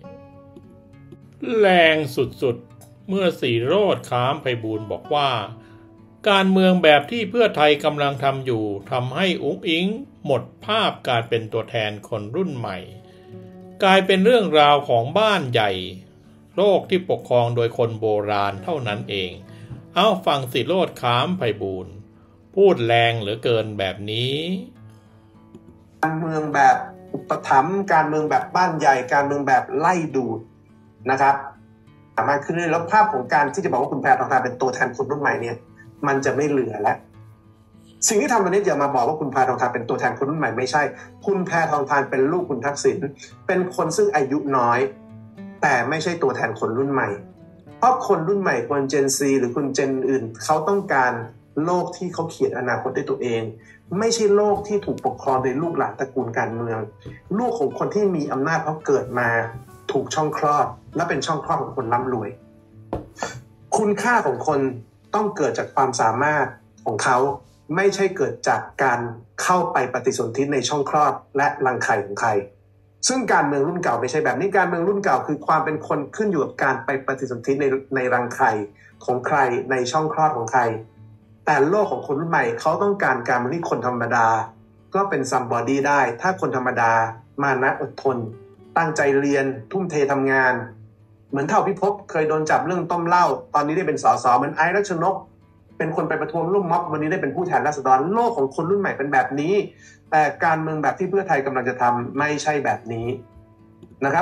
แรงสุดๆเมื่อสีโรจน์ ค้ามไพบูลย์บอกว่าการเมืองแบบที่เพื่อไทยกำลังทำอยู่ทำให้อุ๊งอิ๊งหมดภาพการเป็นตัวแทนคนรุ่นใหม่กลายเป็นเรื่องราวของบ้านใหญ่โลกที่ปกครองโดยคนโบราณเท่านั้นเองฟังสีโรจน์ ค้ามไพบูลย์พูดแรงเหลือเกินแบบนี้การเมืองแบบอุปถัมภ์การเมืองแบบบ้านใหญ่การเมืองแบบไล่ดูดนะครับสามารถขึ้นเลยแล้วภาพของการที่จะบอกว่าคุณแพทองทานเป็นตัวแทนคนรุ่นใหม่เนี่ยมันจะไม่เหลือแล้วสิ่งที่ทำตอนนี้อย่ามาบอกว่าคุณแพทองทานเป็นตัวแทนคนรุ่นใหม่ไม่ใช่คุณแพทองทานเป็นลูกคุณทักษิณเป็นคนซึ่งอายุน้อยแต่ไม่ใช่ตัวแทนคนรุ่นใหม่เพราะคนรุ่นใหม่คนเจนซีหรือคนเจนอื่นเขาต้องการโลกที่เขาเขียนอนาคตด้วยตัวเองไม่ใช่โลกที่ถูกปกครองโดยลูกหลานตระกูลการเมืองลูกของคนที่มีอำนาจเพราะเกิดมาถูกช่องคลอดและเป็นช่องคลอดของคนร่ำรวยคุณค่าของคนต้องเกิดจากความสามารถของเขาไม่ใช่เกิดจากการเข้าไปปฏิสนธิในช่องคลอดและรังไข่ของใครซึ่งการเมืองรุ่นเก่าไม่ใช่แบบนี้การเมืองรุ่นเก่าคือความเป็นคนขึ้นอยู่กับการไปปฏิสนธิในรังไข่ของใครในช่องคลอดของใครแต่โลกของคนรุ่นใหม่เขาต้องการการเมืองที่คนธรรมดาก็เป็นซัมบอดี้ได้ถ้าคนธรรมดามานะอดทนตั้งใจเรียนทุ่มเททำงานเหมือนเท่าพิภพเคยโดนจับเรื่องต้มเหล้าตอนนี้ได้เป็นสสเหมือนไอซ์รัชนกเป็นคนไปประท้วงร่วมม็อบวันนี้ได้เป็นผู้แทนราษฎรโลกของคนรุ่นใหม่เป็นแบบนี้แต่การเมืองแบบที่เพื่อไทยกำลังจะทำไม่ใช่แบบนี้นะครับ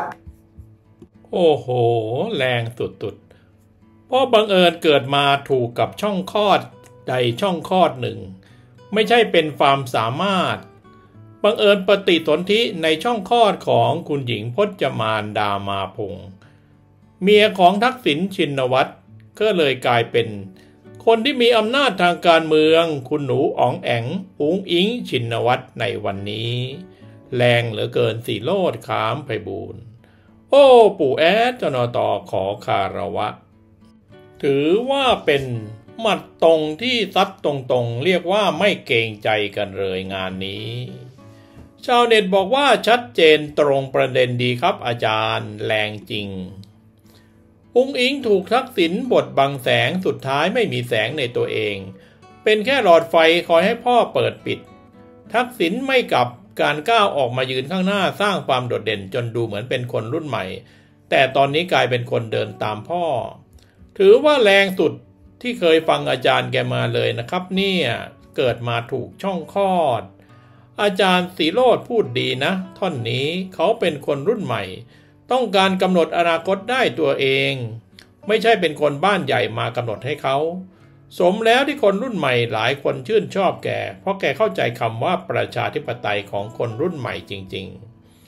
แรงสุดๆเพราะบังเอิญเกิดมาถูกกับช่องคลอดใดช่องคลอดหนึ่งไม่ใช่เป็นความสามารถบังเอิญปฏิสนธิในช่องคลอดของคุณหญิงพจมานดามาพงษ์เมียของทักษิณชินวัตรก็เลยกลายเป็นคนที่มีอำนาจทางการเมืองคุณหนูอ๋องแอ๋งอุ๊งอิ๊งชินวัตรในวันนี้แรงเหลือเกินสีโรจน์ ค้ามไพบูลย์ปู่แอดจนต.ขอคารวะถือว่าเป็นหมัดตรงที่ซัดตรงๆเรียกว่าไม่เกรงใจกันเลยงานนี้ชาวเน็ตบอกว่าชัดเจนตรงประเด็นดีครับอาจารย์แรงจริงอุ๊งอิ๊งถูกทักษิณบดบังแสงสุดท้ายไม่มีแสงในตัวเองเป็นแค่หลอดไฟคอยให้พ่อเปิดปิดทักษิณไม่กลับการก้าวออกมายืนข้างหน้าสร้างความโดดเด่นจนดูเหมือนเป็นคนรุ่นใหม่แต่ตอนนี้กลายเป็นคนเดินตามพ่อถือว่าแรงสุดที่เคยฟังอาจารย์แกมาเลยนะครับเนี่ยเกิดมาถูกช่องคลอดอาจารย์สีโรจน์พูดดีนะท่อนนี้เขาเป็นคนรุ่นใหม่ต้องการกำหนดอนาคตได้ตัวเองไม่ใช่เป็นคนบ้านใหญ่มากำหนดให้เขาสมแล้วที่คนรุ่นใหม่หลายคนชื่นชอบแกเพราะแกเข้าใจคำว่าประชาธิปไตยของคนรุ่นใหม่จริงๆ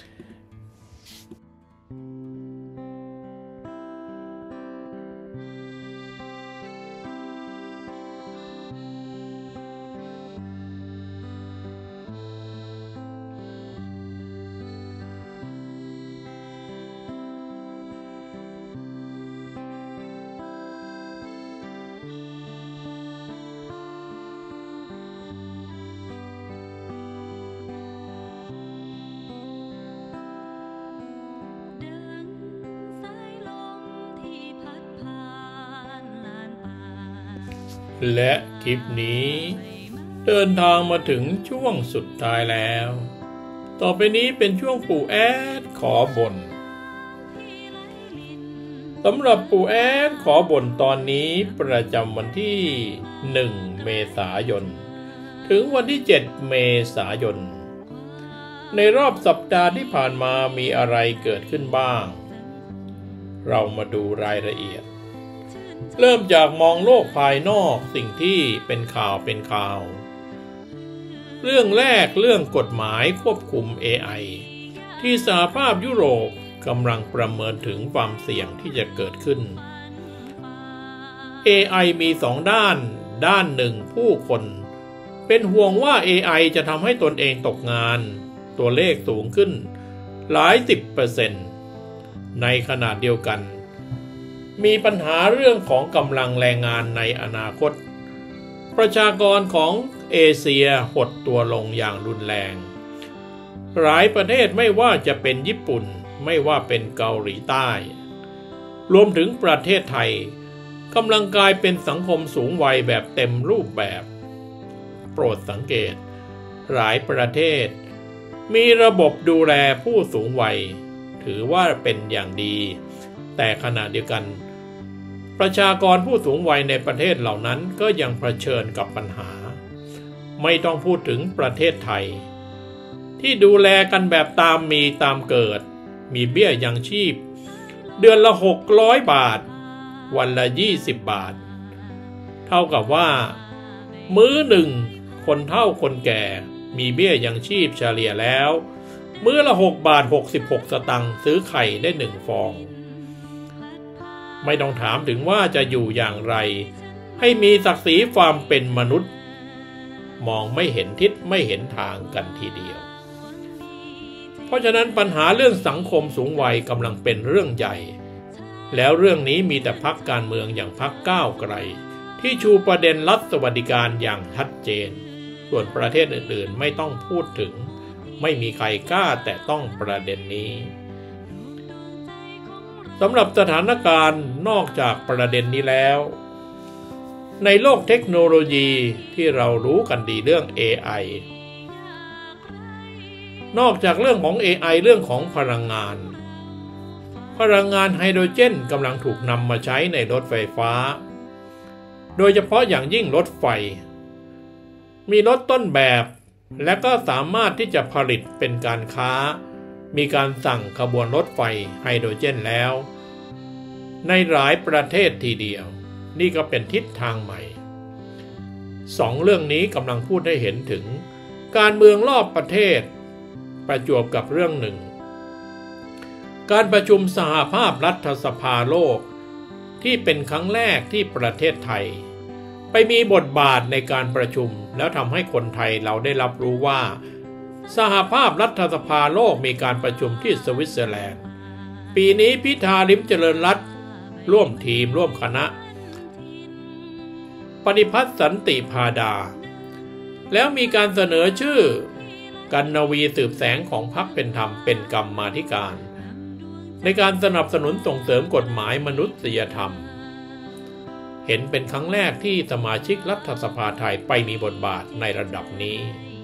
และคลิปนี้เดินทางมาถึงช่วงสุดท้ายแล้วต่อไปนี้เป็นช่วงปู่แอดขอบ่นสำหรับปู่แอดขอบ่นตอนนี้ประจำวันที่1 เมษายนถึงวันที่7 เมษายนในรอบสัปดาห์ที่ผ่านมามีอะไรเกิดขึ้นบ้างเรามาดูรายละเอียดเริ่มจากมองโลกภายนอกสิ่งที่เป็นข่าวเรื่องแรกเรื่องกฎหมายควบคุม AI ที่สหภาพยุโรปกำลังประเมินถึงความเสี่ยงที่จะเกิดขึ้น AI มี2 ด้านหนึ่งผู้คนเป็นห่วงว่า AI จะทำให้ตนเองตกงานตัวเลขสูงขึ้นหลาย10%สในขณะเดียวกันมีปัญหาเรื่องของกำลังแรงงานในอนาคตประชากรของเอเชียหดตัวลงอย่างรุนแรงหลายประเทศไม่ว่าจะเป็นญี่ปุ่นไม่ว่าเป็นเกาหลีใต้รวมถึงประเทศไทยกำลังกลายเป็นสังคมสูงวัยแบบเต็มรูปแบบโปรดสังเกตหลายประเทศมีระบบดูแลผู้สูงวัยถือว่าเป็นอย่างดีแต่ขณะเดียวกันประชากรผู้สูงวัยในประเทศเหล่านั้นก็ยังเผชิญกับปัญหาไม่ต้องพูดถึงประเทศไทยที่ดูแลกันแบบตามมีตามเกิดมีเบี้ยยังชีพเดือนละ600 บาทวันละ20 บาทเท่ากับว่ามื้อหนึ่งคนเฒ่าคนแก่มีเบี้ยยังชีพเฉลี่ยแล้วมื้อละ6 บาท 66 สตางค์ซื้อไข่ได้1 ฟองไม่ต้องถามถึงว่าจะอยู่อย่างไรให้มีศักดิ์ศรีความเป็นมนุษย์มองไม่เห็นทิศไม่เห็นทางกันทีเดียวเพราะฉะนั้นปัญหาเรื่องสังคมสูงวัยกำลังเป็นเรื่องใหญ่แล้วเรื่องนี้มีแต่พรรคการเมืองอย่างพรรคก้าวไกลที่ชูประเด็นรัฐสวัสดิการอย่างชัดเจนส่วนประเทศอื่นๆไม่ต้องพูดถึงไม่มีใครกล้าแต่ต้องประเด็นนี้สำหรับสถานการณ์นอกจากประเด็นนี้แล้วในโลกเทคโนโลยีที่เรารู้กันดีเรื่อง AI นอกจากเรื่องของ AI เรื่องของพลังงานไฮโดรเจนกำลังถูกนำมาใช้ในรถไฟฟ้าโดยเฉพาะอย่างยิ่งรถไฟมีรถต้นแบบและก็สามารถที่จะผลิตเป็นการค้ามีการสั่งขบวนรถไฟไฮโดรเจนแล้วในหลายประเทศทีเดียวนี่ก็เป็นทิศทางใหม่2 เรื่องนี้กำลังพูดให้เห็นถึงการเมืองรอบประเทศประจวบกับเรื่องหนึ่งการประชุมสหภาพรัฐสภาโลกที่เป็นครั้งแรกที่ประเทศไทยไปมีบทบาทในการประชุมแล้วทำให้คนไทยเราได้รับรู้ว่าสหภาพรัฐสภาโลกมีการประชุมที่สวิตเซอร์แลนด์ปีนี้พิธาลิ้มเจริญรัตน์ร่วมทีมร่วมคณะปฏิพัฒน์สันติพาดาแล้วมีการเสนอชื่อกันนวีสืบแสงของพรรคเป็นธรรมเป็นกรรมาธิการในการสนับสนุนส่งเสริมกฎหมายมนุษยธรรมเห็นเป็นครั้งแรกที่สมาชิกรัฐสภาไทยไปมีบทบาทในระดับนี้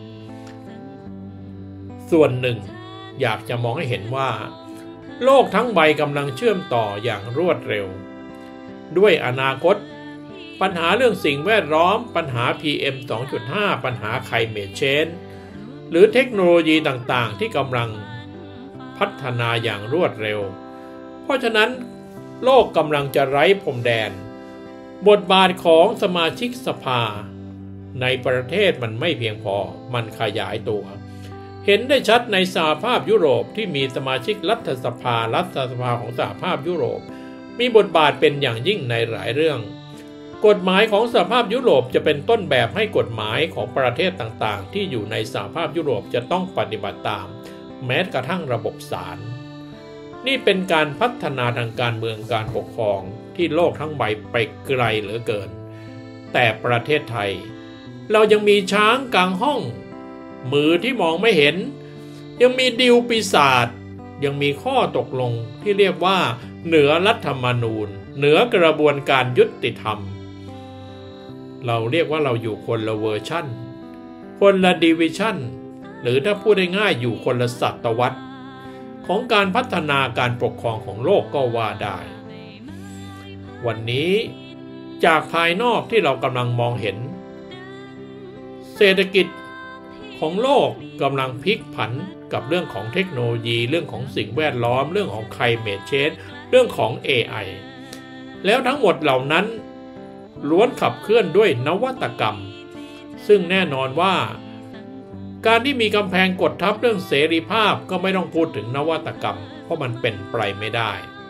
ส่วนหนึ่งอยากจะมองให้เห็นว่าโลกทั้งใบกำลังเชื่อมต่ออย่างรวดเร็วด้วยอนาคตปัญหาเรื่องสิ่งแวดล้อมปัญหา PM 2.5 ปัญหา Climate Change หรือเทคโนโลยีต่างๆที่กำลังพัฒนาอย่างรวดเร็วเพราะฉะนั้นโลกกำลังจะไร้พรมแดนบทบาทของสมาชิกสภาในประเทศมันไม่เพียงพอมันขยายตัวเห็นได้ชัดในสหภาพยุโรปที่มีสมาชิกรัฐสภาของสหภาพยุโรปมีบทบาทเป็นอย่างยิ่งในหลายเรื่องกฎหมายของสหภาพยุโรปจะเป็นต้นแบบให้กฎหมายของประเทศต่างๆที่อยู่ในสหภาพยุโรปจะต้องปฏิบัติตามแม้กระทั่งระบบศาลนี่เป็นการพัฒนาทางการเมืองการปกครองที่โลกทั้งใบไปไกลเหลือเกินแต่ประเทศไทยเรายังมีช้างกลางห้องมือที่มองไม่เห็นยังมีดีลปีศาจยังมีข้อตกลงที่เรียกว่าเหนือรัฐธรรมนูญเหนือกระบวนการยุติธรรมเราเรียกว่าเราอยู่คนละเวอร์ชั่นคนละดิวิชั่นหรือถ้าพูดได้ง่ายอยู่คนละศตวรรษของการพัฒนาการปกครองของโลกก็ว่าได้วันนี้จากภายนอกที่เรากำลังมองเห็นเศรษฐกิจของโลกกำลังพลิกผันกับเรื่องของเทคโนโลยีเรื่องของสิ่งแวดล้อมเรื่องของ Climate Change เรื่องของ AI แล้วทั้งหมดเหล่านั้นล้วนขับเคลื่อนด้วยนวัตกรรมซึ่งแน่นอนว่าการที่มีกำแพงกดทับเรื่องเสรีภาพก็ไม่ต้องพูดถึงนวัตกรรมเพราะมันเป็นไปไม่ได้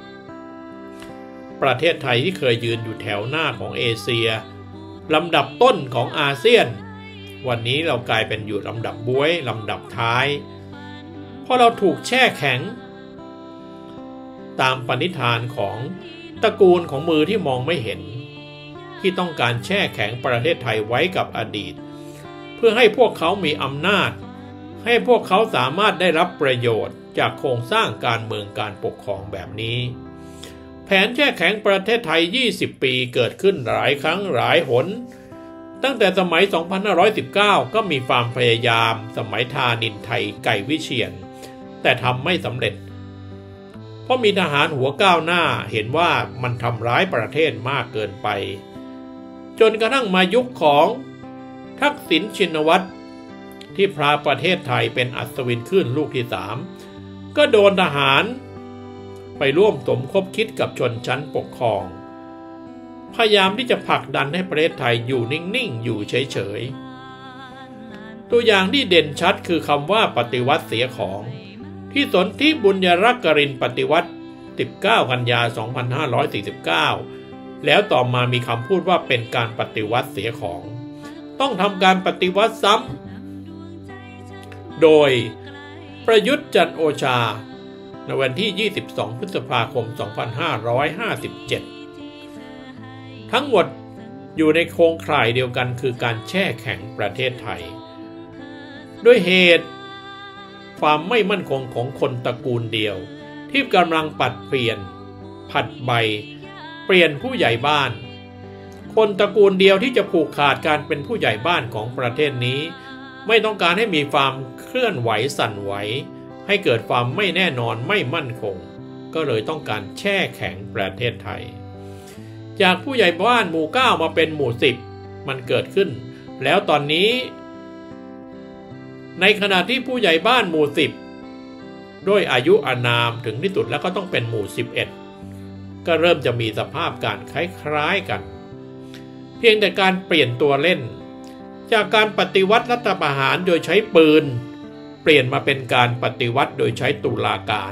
ประเทศไทยที่เคยยืนอยู่แถวหน้าของเอเชียลำดับต้นของอาเซียนวันนี้เรากลายเป็นอยู่ลำดับบ๊วยลำดับท้ายเพราะเราถูกแช่แข็งตามปณิธานของตระกูลของมือที่มองไม่เห็นที่ต้องการแช่แข็งประเทศไทยไว้กับอดีตเพื่อให้พวกเขามีอำนาจให้พวกเขาสามารถได้รับประโยชน์จากโครงสร้างการเมืองการปกครองแบบนี้แผนแช่แข็งประเทศไทย20 ปีเกิดขึ้นหลายครั้งหลายหนตั้งแต่สมัย 2519 ก็มีความพยายามสมัยธานินทร์ไทยไก่วิเชียรแต่ทำไม่สำเร็จเพราะมีทหารหัวก้าวหน้าเห็นว่ามันทำร้ายประเทศมากเกินไปจนกระทั่งมายุคของทักษิณชินวัตรที่พาประเทศไทยเป็นอัศวินขึ้นลูกที่3ก็โดนทหารไปร่วมสมคบคิดกับชนชั้นปกครองพยายามที่จะผลักดันให้ประเทศไทยอยู่นิ่งๆอยู่เฉยๆตัวอย่างที่เด่นชัดคือคำว่าปฏิวัติเสียของที่สนธิบุญยรักกรินปฏิวัติ19 กันยา 2549แล้วต่อมามีคำพูดว่าเป็นการปฏิวัติเสียของต้องทำการปฏิวัติซ้ำโดยประยุทธ์จันทร์โอชาในวันที่ 22 พฤษภาคม 2557 ทั้งหมดอยู่ในโครงข่ายเดียวกันคือการแช่แข็งประเทศไทยด้วยเหตุความไม่มั่นคงของคนตระกูลเดียวที่กำลังปัดเปลี่ยนผัดใบเปลี่ยนผู้ใหญ่บ้านคนตระกูลเดียวที่จะผูกขาดการเป็นผู้ใหญ่บ้านของประเทศนี้ไม่ต้องการให้มีความเคลื่อนไหวสั่นไหวให้เกิดความไม่แน่นอนไม่มั่นคงก็เลยต้องการแช่แข็งประเทศไทยจากผู้ใหญ่บ้านหมู่ 9มาเป็นหมู่ 10มันเกิดขึ้นแล้วตอนนี้ในขณะที่ผู้ใหญ่บ้านหมู่ 10ด้วยอายุอานามถึงที่สุดแล้วก็ต้องเป็นหมู่ 11ก็เริ่มจะมีสภาพการคล้ายๆกันเพียงแต่การเปลี่ยนตัวเล่นจากการปฏิวัติรัฐประหารโดยใช้ปืนเปลี่ยนมาเป็นการปฏิวัติโดยใช้ตุลาการ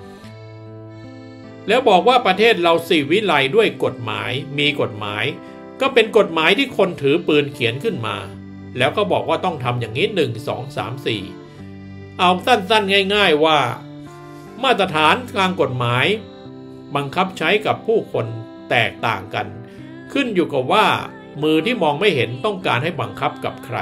แล้วบอกว่าประเทศเราสิวิไลด้วยกฎหมายมีกฎหมายก็เป็นกฎหมายที่คนถือปืนเขียนขึ้นมาแล้วก็บอกว่าต้องทำอย่างนี้1 2 3 4เอาสั้นๆง่ายๆว่ามาตรฐานทางกฎหมายบังคับใช้กับผู้คนแตกต่างกันขึ้นอยู่กับว่ามือที่มองไม่เห็นต้องการให้บังคับกับใคร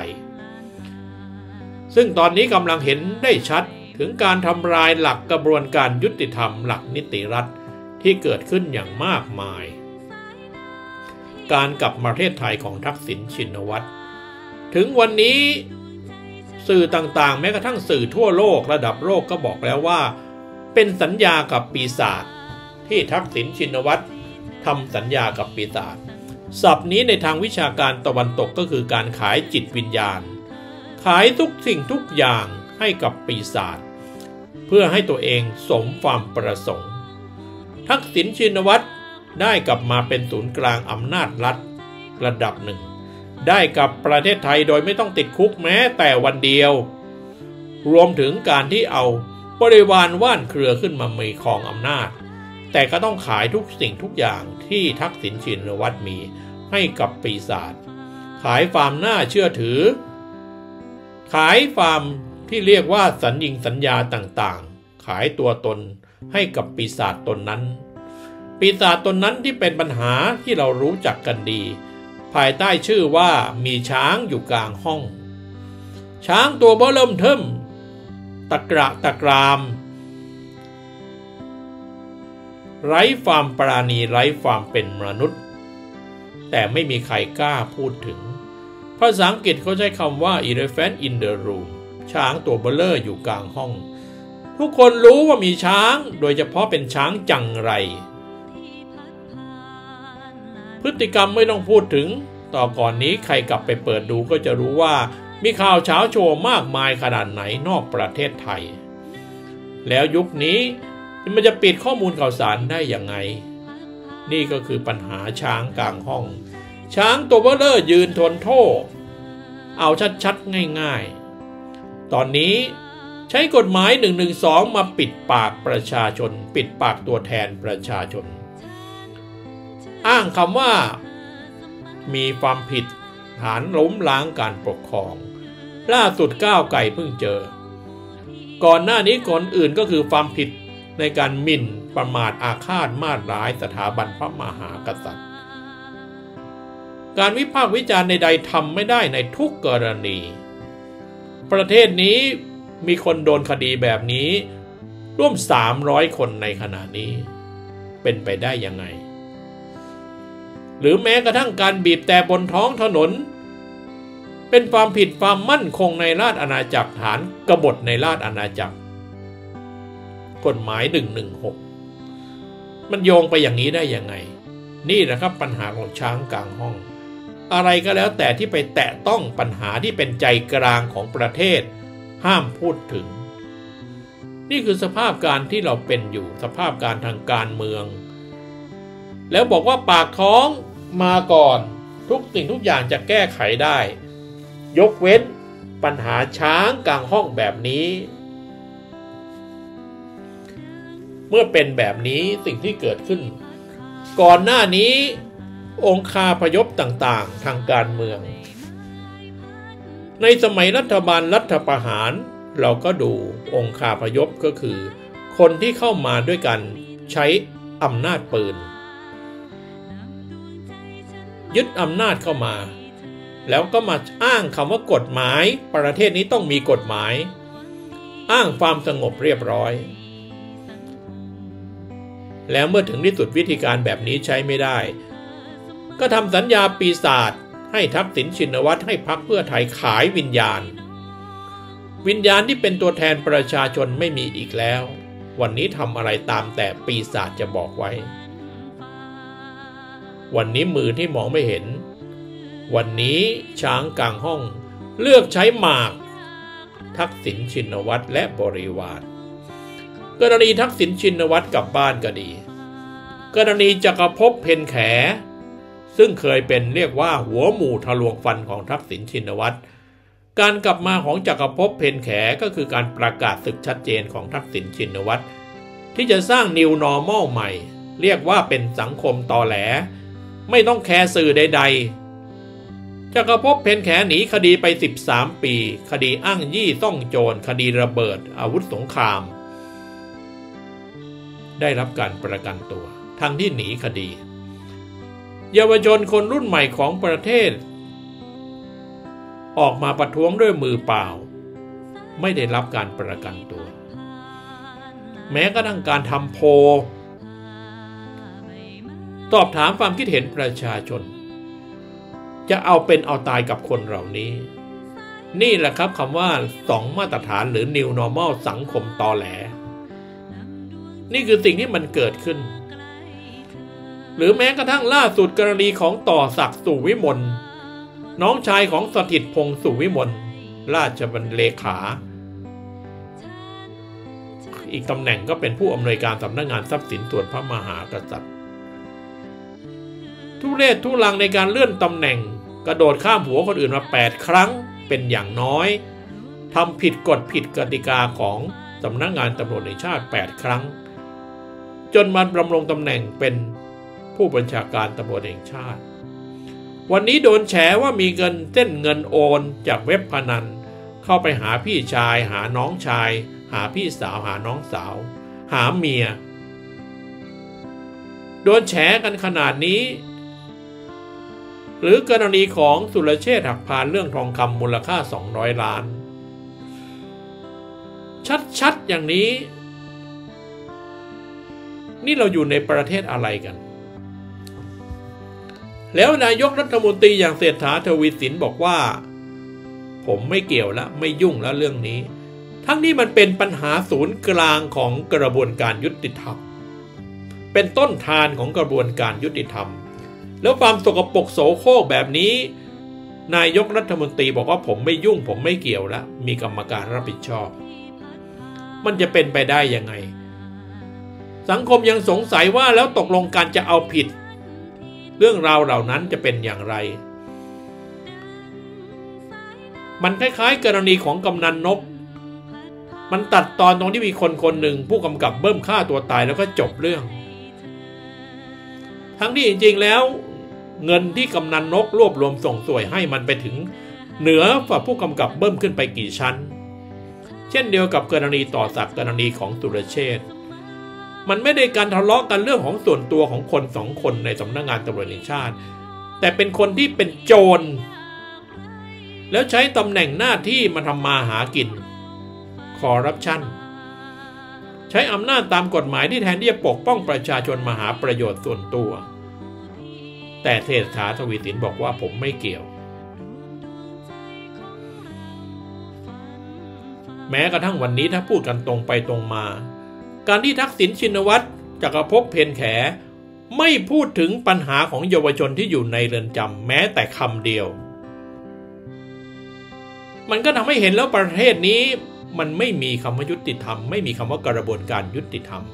ซึ่งตอนนี้กำลังเห็นได้ชัดถึงการทำลายหลักกระบวนการยุติธรรมหลักนิติรัฐที่เกิดขึ้นอย่างมากมายการกลับมาประเทศไทยของทักษิณชินวัตรถึงวันนี้สื่อต่างๆแม้กระทั่งสื่อทั่วโลกระดับโลกก็บอกแล้วว่าเป็นสัญญากับปีศาจที่ทักษิณชินวัตรทำสัญญากับปีศาจศัพท์นี้ในทางวิชาการตะวันตกก็คือการขายจิตวิญญาณขายทุกสิ่งทุกอย่างให้กับปีศาจเพื่อให้ตัวเองสมความประสงค์ทักษิณชินวัตรได้กลับมาเป็นศูนย์กลางอำนาจรัฐระดับหนึ่งได้กับประเทศไทยโดยไม่ต้องติดคุกแม้แต่วันเดียวรวมถึงการที่เอาบริวารว่านเครือขึ้นมามีครองอำนาจแต่ก็ต้องขายทุกสิ่งทุกอย่างที่ทักษิณชินวัตรมีให้กับปีศาจขายความน่าเชื่อถือขายความที่เรียกว่าสัญญาต่างๆขายตัวตนให้กับปีศาจตนนั้นปีศาจตนนั้นที่เป็นปัญหาที่เรารู้จักกันดีภายใต้ชื่อว่ามีช้างอยู่กลางห้องช้างตัวเบ้อเริ่มเทิ่มตะกรามไร้ความปราณีไร้ความเป็นมนุษย์แต่ไม่มีใครกล้าพูดถึงภาษาอังกฤษเขาใช้คำว่า elephant in the room ช้างตัวเบ้อเร่ออยู่กลางห้องทุกคนรู้ว่ามีช้างโดยเฉพาะเป็นช้างจังไรพฤติกรรมไม่ต้องพูดถึงต่อก่อนนี้ใครกลับไปเปิดดูก็จะรู้ว่ามีข่าวเช้าโชว์มากมายขนาดไหนนอกประเทศไทยแล้วยุคนี้มันจะปิดข้อมูลข่าวสารได้ยังไงนี่ก็คือปัญหาช้างกลางห้องช้างตัวเบ้อเร่อยืนทนโทษเอาชัดๆง่ายๆตอนนี้ใช้กฎหมาย112มาปิดปากประชาชนปิดปากตัวแทนประชาชนอ้างคำว่ามีความผิดฐานล้มล้างการปกครองล่าสุดก้าวไกลเพิ่งเจอก่อนหน้านี้คนอื่นก็คือความผิดในการหมิ่นประมาทอาฆาตมาร้ายสถาบันพระมหากษัตริย์การวิพากษ์วิจารณ์ใดๆทำไม่ได้ในทุกกรณีประเทศนี้มีคนโดนคดีแบบนี้ร่วม300 คนในขณะนี้เป็นไปได้ยังไงหรือแม้กระทั่งการบีบแต่บนท้องถนนเป็นความผิดความมั่นคงในราชอาณาจักรฐานกบฏในราชอาณาจักรกฎหมาย116มันโยงไปอย่างนี้ได้ยังไงนี่นะครับปัญหาของช้างกลางห้องอะไรก็แล้วแต่ที่ไปแตะต้องปัญหาที่เป็นใจกลางของประเทศห้ามพูดถึงนี่คือสภาพการที่เราเป็นอยู่สภาพการทางการเมืองแล้วบอกว่าปากท้องมาก่อนทุกสิ่งทุกอย่างจะแก้ไขได้ยกเว้นปัญหาช้างกลางห้องแบบนี้เมื่อเป็นแบบนี้สิ่งที่เกิดขึ้นก่อนหน้านี้องคาพยพต่างๆทางการเมืองในสมัยรัฐบาลรัฐประหารเราก็ดูองคาพยพก็คือคนที่เข้ามาด้วยกันใช้อำนาจปืนยึดอำนาจเข้ามาแล้วก็มาอ้างคำว่ากฎหมายประเทศนี้ต้องมีกฎหมายอ้างความสงบเรียบร้อยแล้วเมื่อถึงที่สุดวิธีการแบบนี้ใช้ไม่ได้ก็ทำสัญญาปีศาจให้ทักษิณชินวัตรให้พรรคเพื่อไทยขายวิญญาณที่เป็นตัวแทนประชาชนไม่มีอีกแล้ววันนี้ทำอะไรตามแต่ปีศาจจะบอกไว้วันนี้มือที่มองไม่เห็นวันนี้ช้างกลางห้องเลือกใช้หมากทักษิณชินวัตรและบริวารกรณีทักษิณชินวัตรกลับบ้านก็ดีกรณีจักรภพเพ็ญแขซึ่งเคยเป็นเรียกว่าหัวหมู่ทะลวงฟันของทักษิณชินวัตรการกลับมาของจักรภพเพ็ญแขก็คือการประกาศศึกชัดเจนของทักษิณชินวัตรที่จะสร้าง New Normal ใหม่เรียกว่าเป็นสังคมตอแหลไม่ต้องแคร์สื่อใดๆจักรภพเพ็ญแขหนีคดีไป13 ปีคดีอ้างยี่ซ่องโจรคดีระเบิดอาวุธสงครามได้รับการประกันตัวทั้งที่หนีคดีเยาวชนคนรุ่นใหม่ของประเทศออกมาประท้วงด้วยมือเปล่าไม่ได้รับการประกันตัวแม้กระทั่งการทำโพลสอบถามความคิดเห็นประชาชนจะเอาเป็นเอาตายกับคนเหล่านี้นี่แหละครับคำว่า2 มาตรฐานหรือ New Normal สังคมตอแหลนี่คือสิ่งที่มันเกิดขึ้นหรือแม้กระทั่งล่าสุดกรณีของต่อศักดิ์สุวิมลน้องชายของสถิตพงษ์สุวิมลราชบัณฑิตเลขาอีกตำแหน่งก็เป็นผู้อำนวยการสำนักงานทรัพย์สินส่วนพระมหากษัตริย์ทุเรศทุลังในการเลื่อนตำแหน่งกระโดดข้ามหัวคนอื่นมา8 ครั้งเป็นอย่างน้อยทำผิดกฎผิดกติกาของสำนักงานตำรวจแห่งชาติ8 ครั้งจนมาดำรงตำแหน่งเป็นผู้บัญชาการตำรวจแห่งชาติวันนี้โดนแฉว่ามีเงินโอนจากเว็บพนันเข้าไปหาพี่ชายหาน้องชายหาพี่สาวหาน้องสาวหาเมียโดนแฉกันขนาดนี้หรือกรณีของสุรเชษฐ์หักพานเรื่องทองคำมูลค่า200 ล้านชัดๆอย่างนี้นี่เราอยู่ในประเทศอะไรกันแล้วนายกรัฐมนตรีอย่างเศรษฐาทวีสินบอกว่าผมไม่เกี่ยวและไม่ยุ่งแล้วเรื่องนี้ทั้งนี้มันเป็นปัญหาศูนย์กลางของกระบวนการยุติธรรมเป็นต้นทานของกระบวนการยุติธรรมแล้วความสกปรกโสโครกแบบนี้นายกรัฐมนตรีบอกว่าผมไม่ยุ่งผมไม่เกี่ยวแล้วมีกรรมการรับผิดชอบมันจะเป็นไปได้ยังไงสังคมยังสงสัยว่าแล้วตกลงการจะเอาผิดเรื่องราวเหล่านั้นจะเป็นอย่างไรมันคล้ายๆกรณีของกำนันนกมันตัดตอนตรงที่มีคนหนึ่งผู้กำกับเบิ้มฆ่าตัวตายแล้วก็จบเรื่องทั้งที่จริงๆแล้วเงินที่กำนันนกรวบรวมส่งสวยให้มันไปถึงเหนือฝ่าผู้กำกับเบิ้มขึ้นไปกี่ชั้นเช่นเดียวกับกรณีต่อศักดิ์กรณีของสุรเชษฐ์มันไม่ได้การทะเลาะกันเรื่องของส่วนตัวของคนสองคนในสำนักงานตำรวจแห่งชาติแต่เป็นคนที่เป็นโจรแล้วใช้ตำแหน่งหน้าที่มาทำมาหากินคอร์รัปชันใช้อำนาจตามกฎหมายที่แทนที่จะปกป้องประชาชนมาหาประโยชน์ส่วนตัวแต่เศรษฐาทวีสินบอกว่าผมไม่เกี่ยวแม้กระทั่งวันนี้ถ้าพูดกันตรงไปตรงมาการที่ทักษิณชินวัตรจักรภพ เพ็ญแขไม่พูดถึงปัญหาของเยาวชนที่อยู่ในเรือนจำแม้แต่คำเดียวมันก็ทำให้เห็นแล้วประเทศนี้มันไม่มีคำว่ายุติธรรมไม่มีคำว่ากระบวนการยุติธรรม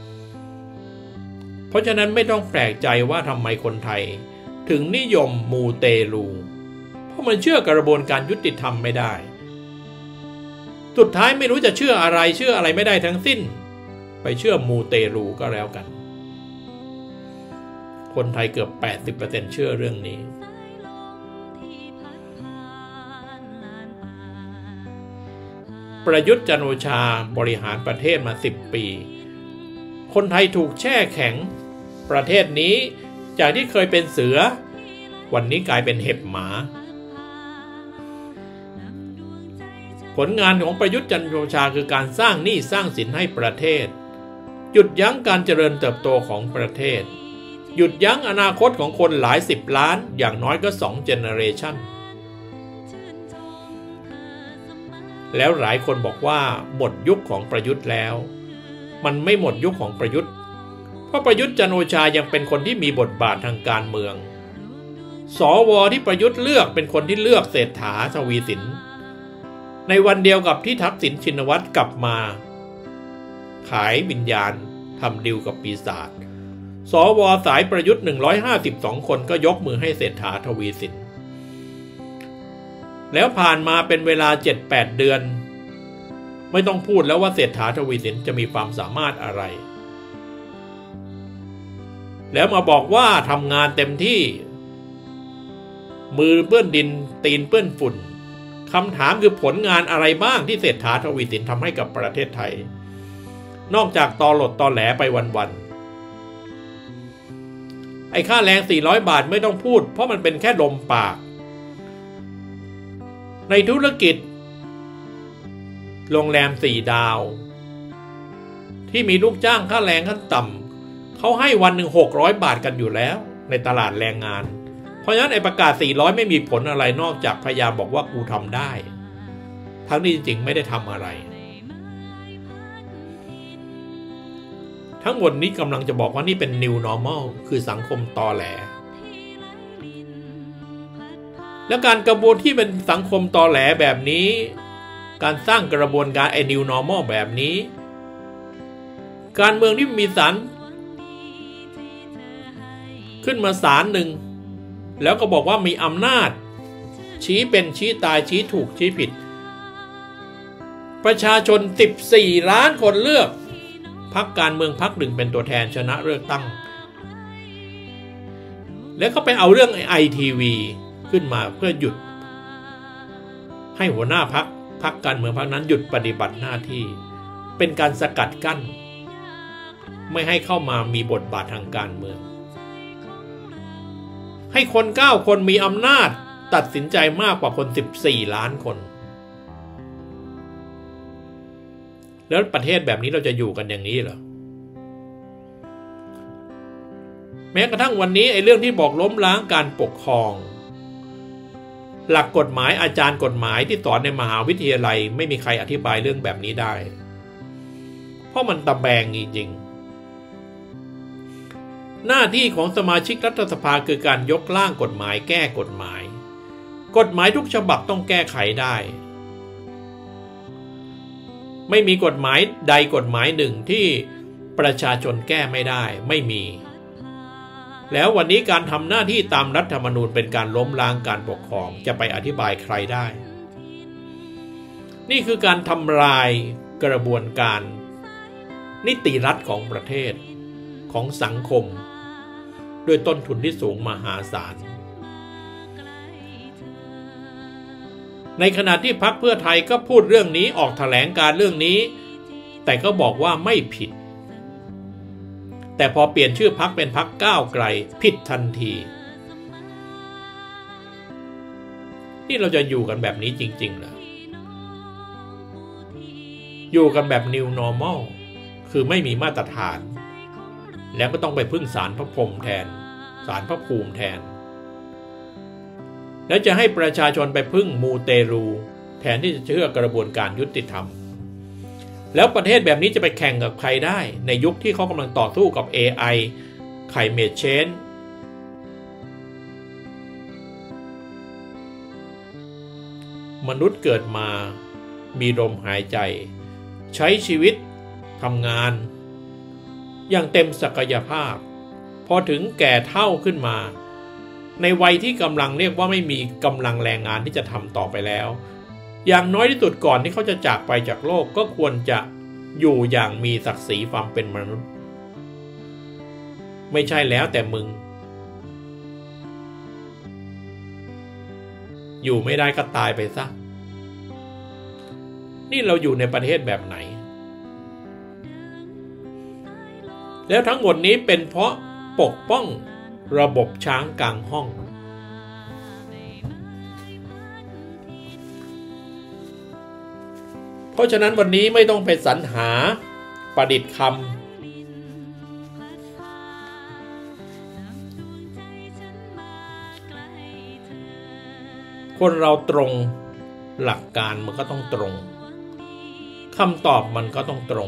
เพราะฉะนั้นไม่ต้องแปลกใจว่าทำไมคนไทยถึงนิยมมูเตลูเพราะมันเชื่อกระบวนการยุติธรรมไม่ได้สุดท้ายไม่รู้จะเชื่ออะไรไม่ได้ทั้งสิ้นไปเชื่อมูเตลูก็แล้วกันคนไทยเกือบ 80% เชื่อเรื่องนี้ประยุทธ์จันทร์โอชาบริหารประเทศมา10 ปีคนไทยถูกแช่แข็งประเทศนี้จากที่เคยเป็นเสือวันนี้กลายเป็นเห็บหมาผลงานของประยุทธ์จันทร์โอชาคือการสร้างหนี้สร้างสินให้ประเทศหยุดยั้งการเจริญเติบโตของประเทศหยุดยั้งอนาคตของคนหลาย10 ล้านอย่างน้อยก็2 เจเนเรชันแล้วหลายคนบอกว่าหมดยุคของประยุทธ์แล้วมันไม่หมดยุคของประยุทธ์เพราะประยุทธ์จันทร์โอชายังเป็นคนที่มีบทบาททางการเมืองสวที่ประยุทธ์เลือกเป็นคนที่เลือกเศรษฐาทวีสินในวันเดียวกับที่ทักษิณชินวัตรกลับมาขายวิญญาณทำดิวกับปีศาจสวสายประยุทธ์152 คนก็ยกมือให้เศรษฐาทวีสินแล้วผ่านมาเป็นเวลา 7-8 เดือนไม่ต้องพูดแล้วว่าเศรษฐาทวีสินจะมีความสามารถอะไรแล้วมาบอกว่าทำงานเต็มที่มือเปื้อนดินตีนเปื้อนฝุ่นคำถามคือผลงานอะไรบ้างที่เศรษฐาทวีสินทำให้กับประเทศไทยนอกจากตอหลดตอแหลไปวันๆไอ้ค่าแรง400 บาทไม่ต้องพูดเพราะมันเป็นแค่ลมปากในธุรกิจโรงแรม4 ดาวที่มีลูกจ้างค่าแรงขั้นต่ำเขาให้วันหนึ่ง600 บาทกันอยู่แล้วในตลาดแรงงานเพราะฉะนั้นไอ้ประกาศ400ไม่มีผลอะไรนอกจากพยายามบอกว่ากูทำได้ทั้งนี้จริงๆไม่ได้ทำอะไรทั้งหมดนี้กำลังจะบอกว่านี่เป็น New Normal คือสังคมตอแหลและการกระบวนที่เป็นสังคมตอแหลแบบนี้การสร้างกระบวนการ New Normal แบบนี้การเมืองที่มีศาลขึ้นมาศาลหนึ่งแล้วก็บอกว่ามีอำนาจชี้เป็นชี้ตายชี้ถูกชี้ผิดประชาชน14 ล้านคนเลือกพรรคการเมืองพรรคหนึ่งเป็นตัวแทนชนะเลือกตั้งแล้วก็ไปเอาเรื่องITVขึ้นมาเพื่อหยุดให้หัวหน้าพรรคการเมืองพรรคนั้นหยุดปฏิบัติหน้าที่เป็นการสกัดกั้นไม่ให้เข้ามามีบทบาททางการเมืองให้คน9 คนมีอำนาจตัดสินใจมากกว่าคน14 ล้านคนแล้วประเทศแบบนี้เราจะอยู่กันอย่างนี้เหรอแม้กระทั่งวันนี้ไอ้เรื่องที่บอกล้มล้างการปกครองหลักกฎหมายอาจารย์กฎหมายที่สอนในมหาวิทยาลัยไม่มีใครอธิบายเรื่องแบบนี้ได้เพราะมันตะแบงจริงๆหน้าที่ของสมาชิกรัฐสภาคือการยกร่างกฎหมายแก้กฎหมายทุกฉบับต้องแก้ไขได้ไม่มีกฎหมายใดกฎหมายหนึ่งที่ประชาชนแก้ไม่ได้ไม่มีแล้ววันนี้การทำหน้าที่ตามรัฐธรรมนูญเป็นการล้มล้างการปกครองจะไปอธิบายใครได้นี่คือการทำลายกระบวนการนิติรัฐของประเทศของสังคมด้วยต้นทุนที่สูงมหาศาลในขณะที่พรรคเพื่อไทยก็พูดเรื่องนี้ออกแถลงการเรื่องนี้แต่ก็บอกว่าไม่ผิดแต่พอเปลี่ยนชื่อพรรคเป็นพรรคก้าวไกลผิดทันทีนี่เราจะอยู่กันแบบนี้จริงๆเหรออยู่กันแบบ New Normal คือไม่มีมาตรฐานแล้วก็ต้องไปพึ่งศาลพระพรหมแทนศาลพระภูมิแทนแล้วจะให้ประชาชนไปพึ่งมูเตลูแทนที่จะเชื่อกระบวนการยุติธรรมแล้วประเทศแบบนี้จะไปแข่งกับใครได้ในยุคที่เขากำลังต่อสู้กับ AI Climate Change มนุษย์เกิดมามีลมหายใจใช้ชีวิตทำงานอย่างเต็มศักยภาพพอถึงแก่เฒ่าขึ้นมาในวัยที่กำลังเรียกว่าไม่มีกำลังแรงงานที่จะทำต่อไปแล้วอย่างน้อยที่สุดก่อนที่เขาจะจากไปจากโลกก็ควรจะอยู่อย่างมีศักดิ์ศรีความเป็นมนุษย์ไม่ใช่แล้วแต่มึงอยู่ไม่ได้ก็ตายไปซะนี่เราอยู่ในประเทศแบบไหนแล้วทั้งหมดนี้เป็นเพราะปกป้องระบบช้างกลางห้องเพราะฉะนั้นวันนี้ไม่ต้องไปสรรหาประดิษฐ์คำคนเราตรงหลักการมันก็ต้องตรงคำตอบมันก็ต้องตรง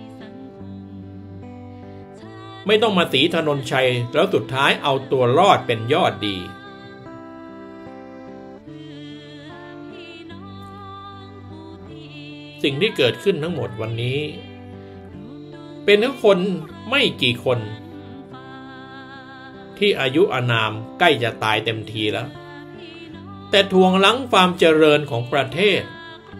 ไม่ต้องมาสีถนนชัยแล้วสุดท้ายเอาตัวรอดเป็นยอดดีสิ่งที่เกิดขึ้นทั้งหมดวันนี้เป็นทั้งคนไม่กี่คนที่อายุอานามใกล้จะตายเต็มทีแล้วแต่ทวงลั้งความเจริญของประเทศ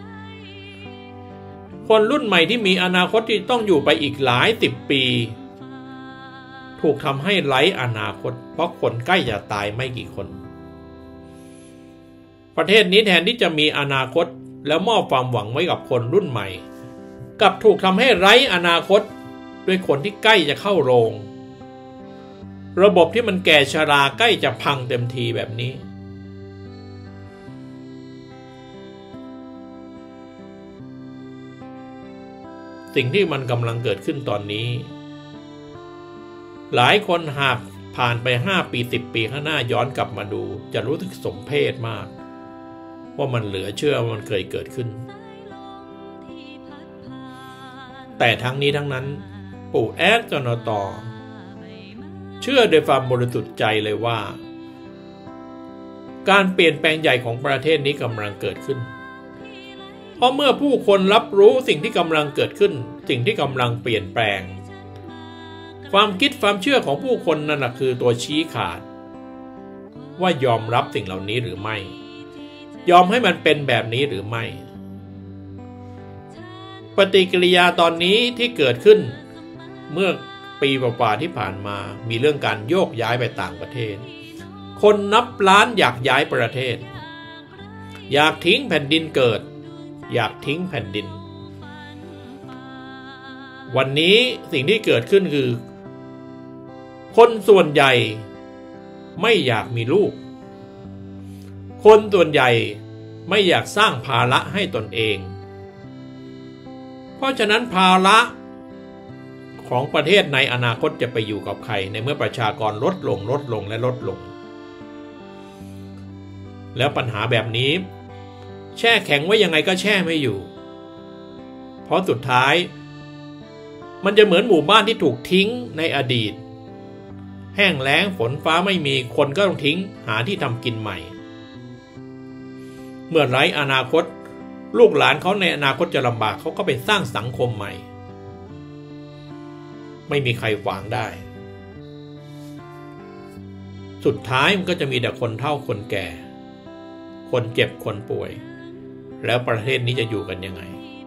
คนรุ่นใหม่ที่มีอนาคตที่ต้องอยู่ไปอีกหลาย10 ปีถูกทำให้ไร้อนาคตเพราะคนใกล้จะตายไม่กี่คนประเทศนี้แทนที่จะมีอนาคตแล้วมอบความหวังไว้กับคนรุ่นใหม่กลับถูกทำให้ไร้อนาคตด้วยคนที่ใกล้จะเข้าโรงระบบที่มันแก่ชราใกล้จะพังเต็มทีแบบนี้สิ่งที่มันกำลังเกิดขึ้นตอนนี้หลายคนหากผ่านไป5 ปี 10 ปีข้างหน้าย้อนกลับมาดูจะรู้สึกสมเพชมากว่ามันเหลือเชื่อว่ามันเคยเกิดขึ้นแต่ทั้งนี้ทั้งนั้นปู่แอดจนตเชื่อโดยความบริสุทธิ์ใจเลยว่าการเปลี่ยนแปลงใหญ่ของประเทศนี้กำลังเกิดขึ้นเพราะเมื่อผู้คนรับรู้สิ่งที่กำลังเกิดขึ้นสิ่งที่กำลังเปลี่ยนแปลงความคิดความเชื่อของผู้คนนั่นแหละคือตัวชี้ขาดว่ายอมรับสิ่งเหล่านี้หรือไม่ยอมให้มันเป็นแบบนี้หรือไม่ปฏิกิริยาตอนนี้ที่เกิดขึ้นเมื่อปีกว่าๆที่ผ่านมามีเรื่องการโยกย้ายไปต่างประเทศคนนับล้านอยากย้ายประเทศอยากทิ้งแผ่นดินเกิดอยากทิ้งแผ่นดินวันนี้สิ่งที่เกิดขึ้นคือคนส่วนใหญ่ไม่อยากมีลูกคนส่วนใหญ่ไม่อยากสร้างภาระให้ตนเองเพราะฉะนั้นภาระของประเทศในอนาคตจะไปอยู่กับใครในเมื่อประชากรลดลงและลดลงแล้วปัญหาแบบนี้แช่แข็งไว้ยังไงก็แช่ไม่อยู่เพราะสุดท้ายมันจะเหมือนหมู่บ้านที่ถูกทิ้งในอดีตแห้งแล้งฝนฟ้าไม่มีคนก็ต้องทิ้งหาที่ทำกินใหม่เมื่อไร้อนาคตลูกหลานเขาในอนาคตจะลำบากเขาก็ไปสร้างสังคมใหม่ไม่มีใครขวางได้สุดท้ายมันก็จะมีแต่คนเฒ่าคนแก่คนเจ็บคนป่วยแล้วประเทศนี้จะอยู่กันยังไง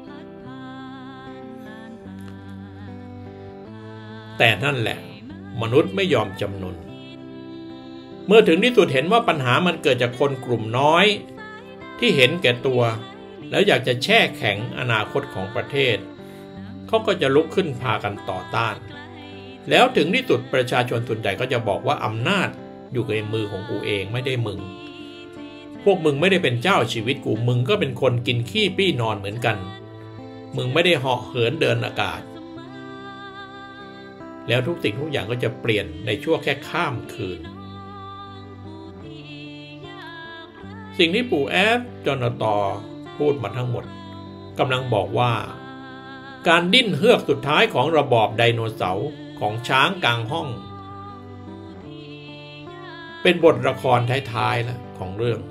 แต่นั่นแหละมนุษย์ไม่ยอมจำนนเมื่อถึงที่สุดเห็นว่าปัญหามันเกิดจากคนกลุ่มน้อยที่เห็นแก่ตัวแล้วอยากจะแช่แข็งอนาคตของประเทศเขาก็จะลุกขึ้นพากันต่อต้านแล้วถึงที่สุดประชาชนส่วนใหญ่ก็จะบอกว่าอำนาจอยู่ในมือของกูเองไม่ได้มึงพวกมึงไม่ได้เป็นเจ้าชีวิตกูมึงก็เป็นคนกินขี้ปี้นอนเหมือนกันมึงไม่ได้เหาะเหินเดินอากาศแล้วทุกสิ่งทุกอย่างก็จะเปลี่ยนในชั่วแค่ข้ามคืนสิ่งที่ปู่แอดจนตพูดมาทั้งหมดกำลังบอกว่าการดิ้นเฮือกสุดท้ายของระบอบไดโนเสาร์ของช้างกลางห้องเป็นบทละครท้ายๆแล้วของเรื่อง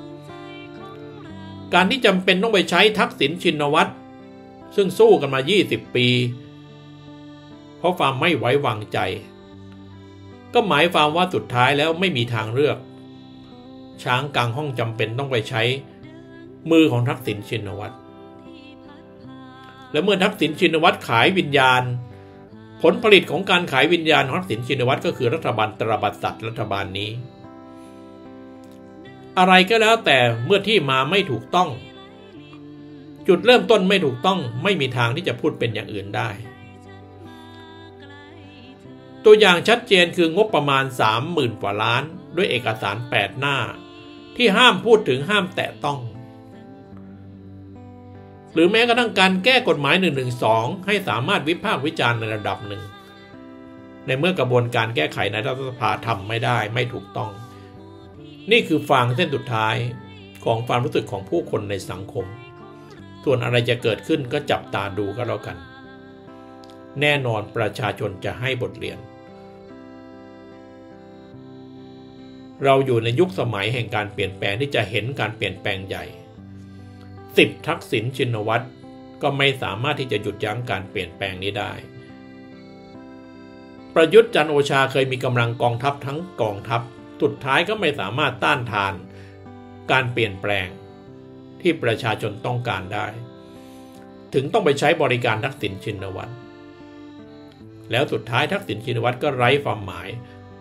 การที่จำเป็นต้องไปใช้ทักษิณชินวัตรซึ่งสู้กันมา20 ปีเพราะความไม่ไว้วางใจก็หมายความว่าสุดท้ายแล้วไม่มีทางเลือกช้างกลางห้องจำเป็นต้องไปใช้มือของทักษิณชินวัตรและเมื่อทักษิณชินวัตรขายวิญญาณผลผลิตของการขายวิญญาณของทักษิณชินวัตรก็คือรัฐบาลตราบัดสัตว์รัฐบาลนี้อะไรก็แล้วแต่เมื่อที่มาไม่ถูกต้องจุดเริ่มต้นไม่ถูกต้องไม่มีทางที่จะพูดเป็นอย่างอื่นได้ตัวอย่างชัดเจนคืองบประมาณ 30,000 กว่าล้านด้วยเอกสาร8 หน้าที่ห้ามพูดถึงห้ามแตะต้องหรือแม้กระทั่งการแก้กฎหมาย112ให้สามารถวิพากษ์วิจารณ์ในระดับหนึ่งในเมื่อกระบวนการแก้ไขในรัฐสภาทำไม่ได้ไม่ถูกต้องนี่คือฟางเส้นสุดท้ายของความรู้สึกของผู้คนในสังคมส่วนอะไรจะเกิดขึ้นก็จับตาดูก็แล้วกันแน่นอนประชาชนจะให้บทเรียนเราอยู่ในยุคสมัยแห่งการเปลี่ยนแปลงที่จะเห็นการเปลี่ยนแปลงใหญ่10 ทักษิณชินวัตรก็ไม่สามารถที่จะหยุดยั้งการเปลี่ยนแปลงนี้ได้ประยุทธ์จันทร์โอชาเคยมีกำลังกองทัพทั้งกองทัพสุดท้ายก็ไม่สามารถต้านทานการเปลี่ยนแปลงที่ประชาชนต้องการได้ถึงต้องไปใช้บริการทักษิณชินวัตรแล้วสุดท้ายทักษิณชินวัตรก็ไร้ความหมาย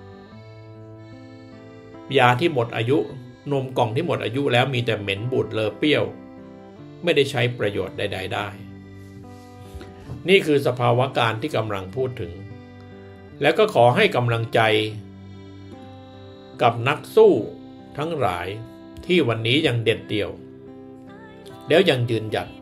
ยาที่หมดอายุนมกล่องที่หมดอายุแล้วมีแต่เหม็นบูดเลอเปรี้ยวไม่ได้ใช้ประโยชน์ใดๆได้นี่คือสภาวะการที่กำลังพูดถึงแล้วก็ขอให้กำลังใจกับนักสู้ทั้งหลายที่วันนี้ยังเด็ดเดี่ยวแล้วยังยืนหยัด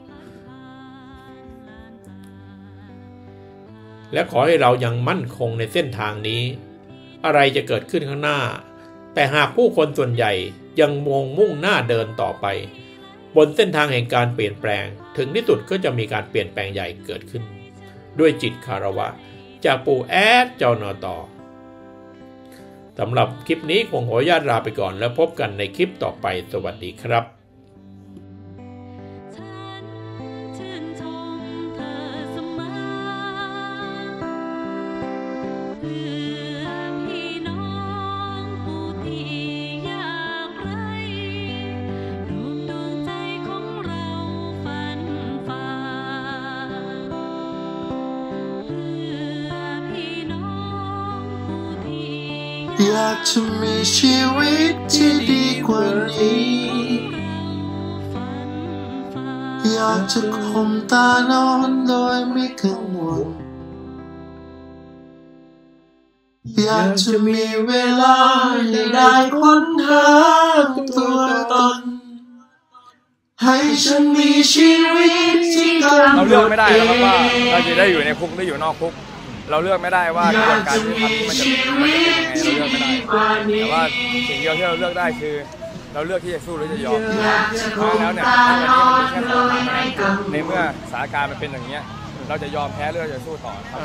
และขอให้เรายังมั่นคงในเส้นทางนี้อะไรจะเกิดขึ้นข้างหน้าแต่หากผู้คนส่วนใหญ่ยังมุ่งหน้าเดินต่อไปบนเส้นทางแห่งการเปลี่ยนแปลงถึงที่สุดก็จะมีการเปลี่ยนแปลงใหญ่เกิดขึ้นด้วยจิตคารวะจากปู่แอดจนต.สำหรับคลิปนี้คงขออนุญาตลาไปก่อนแล้วพบกันในคลิปต่อไปสวัสดีครับอยากจะมีชีวิตที่ดีกว่านี้อยากจะข่มตานอนโดยไม่กังวลอยากจะมีเวลาได้ค้นหาตัวตนให้ฉันมีชีวิตที่เราเลือกไม่ได้นะครับว่าเราจะได้อยู่ในคุกหรืออยู่นอกคุกเราเลือกไม่ได้ว่ากระบวนการยุติธรรมมันจะเป็นยังไงเราเลือกไม่ได้แต่ว่าสิ่งเดียวที่เราเลือกได้คือเราเลือกที่จะสู้หรือจะยอมเพราะแล้วเนี่ยวันนี้มันมีแค่สองทางในเมื่อสถานการณ์มันเป็นอย่างนี้เราจะยอมแพ้หรือเราจะสู้ต่อครับ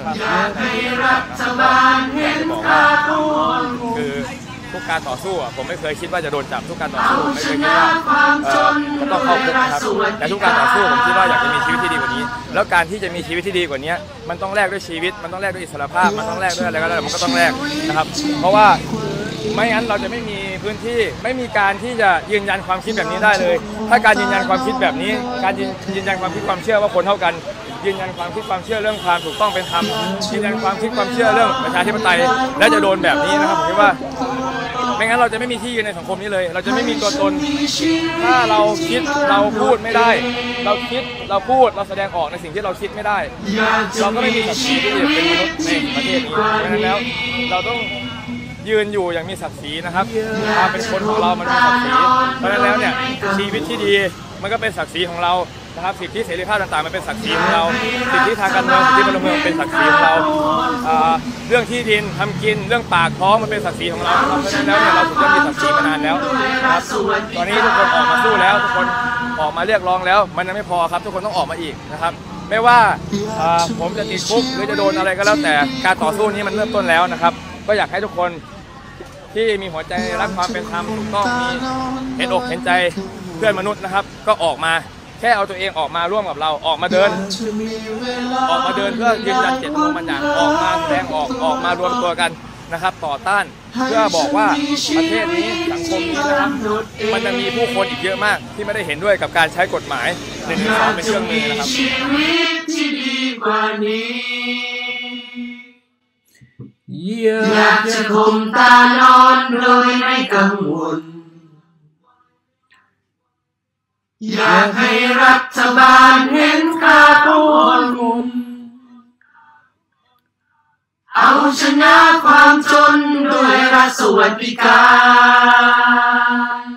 คือทุกการต่อสู้ผมไม่เคยคิดว่าจะโดนจับทุกการต่อสู้ไม่เคยคิดว่าจะต้องเข้าคุกนะครับแต่ทุกการต่อสู้ผมคิดว่าอยากจะมีชีวิตที่ดีกว่านี้แล้วการที่จะมีชีวิตที่ดีกว่านี้มันต้องแลกด้วยชีวิตมันต้องแลกด้วยอิสรภาพมันต้องแลกด้วยอะไรก็แล้วมันก็ต้องแลกนะครับเพราะว่าไม่งั้นเราจะไม่มีพื้นที่ไม่มีการที่จะยืนยันความคิดแบบนี้ได้เลยถ้าการยืนยันความคิดแบบนี้การยืนยันความคิดความเชื่อว่าคนเท่ากันยืนยันความคิดความเชื่อเรื่องความถูกต้องเป็นธรรมยืนยันความคิดความเชื่อเรื่องประชาธิปไตยและจะโดนแบบนี้นะครับผมคิดว่าไม่งั้นเราจะไม่มีที่ยืนในสังคมนี้เลยเราจะไม่มีตัวตนถ้าเราคิดเราพูดไม่ได้เราคิดเราพูดเราแสดงออกในสิ่งที่เราคิดไม่ได้เราก็ไม่มีศักดิ์ศรีที่จะเป็นมนุษย์ในประเทศนี้เพราะฉะนั้นแล้วเราต้องยืนอยู่อย่างมีศักดิ์ศรีนะครับความเป็นคนของเรามันมีศักดิ์ศรีเพราะฉะนั้นแล้วเนี่ยชีวิตที่ดีมันก็เป็นศักดิ์ศรีของเรานะครับสิทธิเสรีภาพต่างๆมันเป็นศักดิ์ศรีของเราสิทธิทางการเมืองสิทธิพลเมืองเป็นศักดิ์ศรีของเราเรื่องที่ดินทำกินเรื่องปากท้องมันเป็นศักดิ์ศรีของเราเพราะฉะนั้นแล้วเนี่ยเราถูกต้องมีศักดิ์ศรีมานานแล้วนะครับตอนนี้ทุกคนออกมาสู้แล้วทุกคนออกมาเรียกร้องแล้วมันยังไม่พอครับทุกคนต้องออกมาอีกนะครับไม่ว่าผมจะติดคุกหรือจะโดนอะไรก็แล้วแต่การต่อสู้นี้มันเริ่มต้นแล้วนะครับก็อยากให้ทุกคนที่มีหัวใจรักความเป็นธรรมถูกต้องมีเห็นอกเห็นใจเพื่อนมนุษย์นะครับก็ออกมาแค่เอาตัวเองออกมาร่วมกับเราออกมาเดินเพื่อยืนยันเจตจำนงบางอย่างออกมาแสดงออกมารวมตัวกันนะครับต่อต้านเพื่อบอกว่าประเทศนี้สังคมนี้นะครับมันจะมีผู้คนอีกเยอะมากที่ไม่ได้เห็นด้วยกับการใช้กฎหมาย112เป็นเครื่องมือนะครับอยากจะข่มตานอนโดยไม่กังวลอยากให้รัฐบาลเห็นค่าของคนเอาชนะความจนด้วยรัฐสวัสดิการ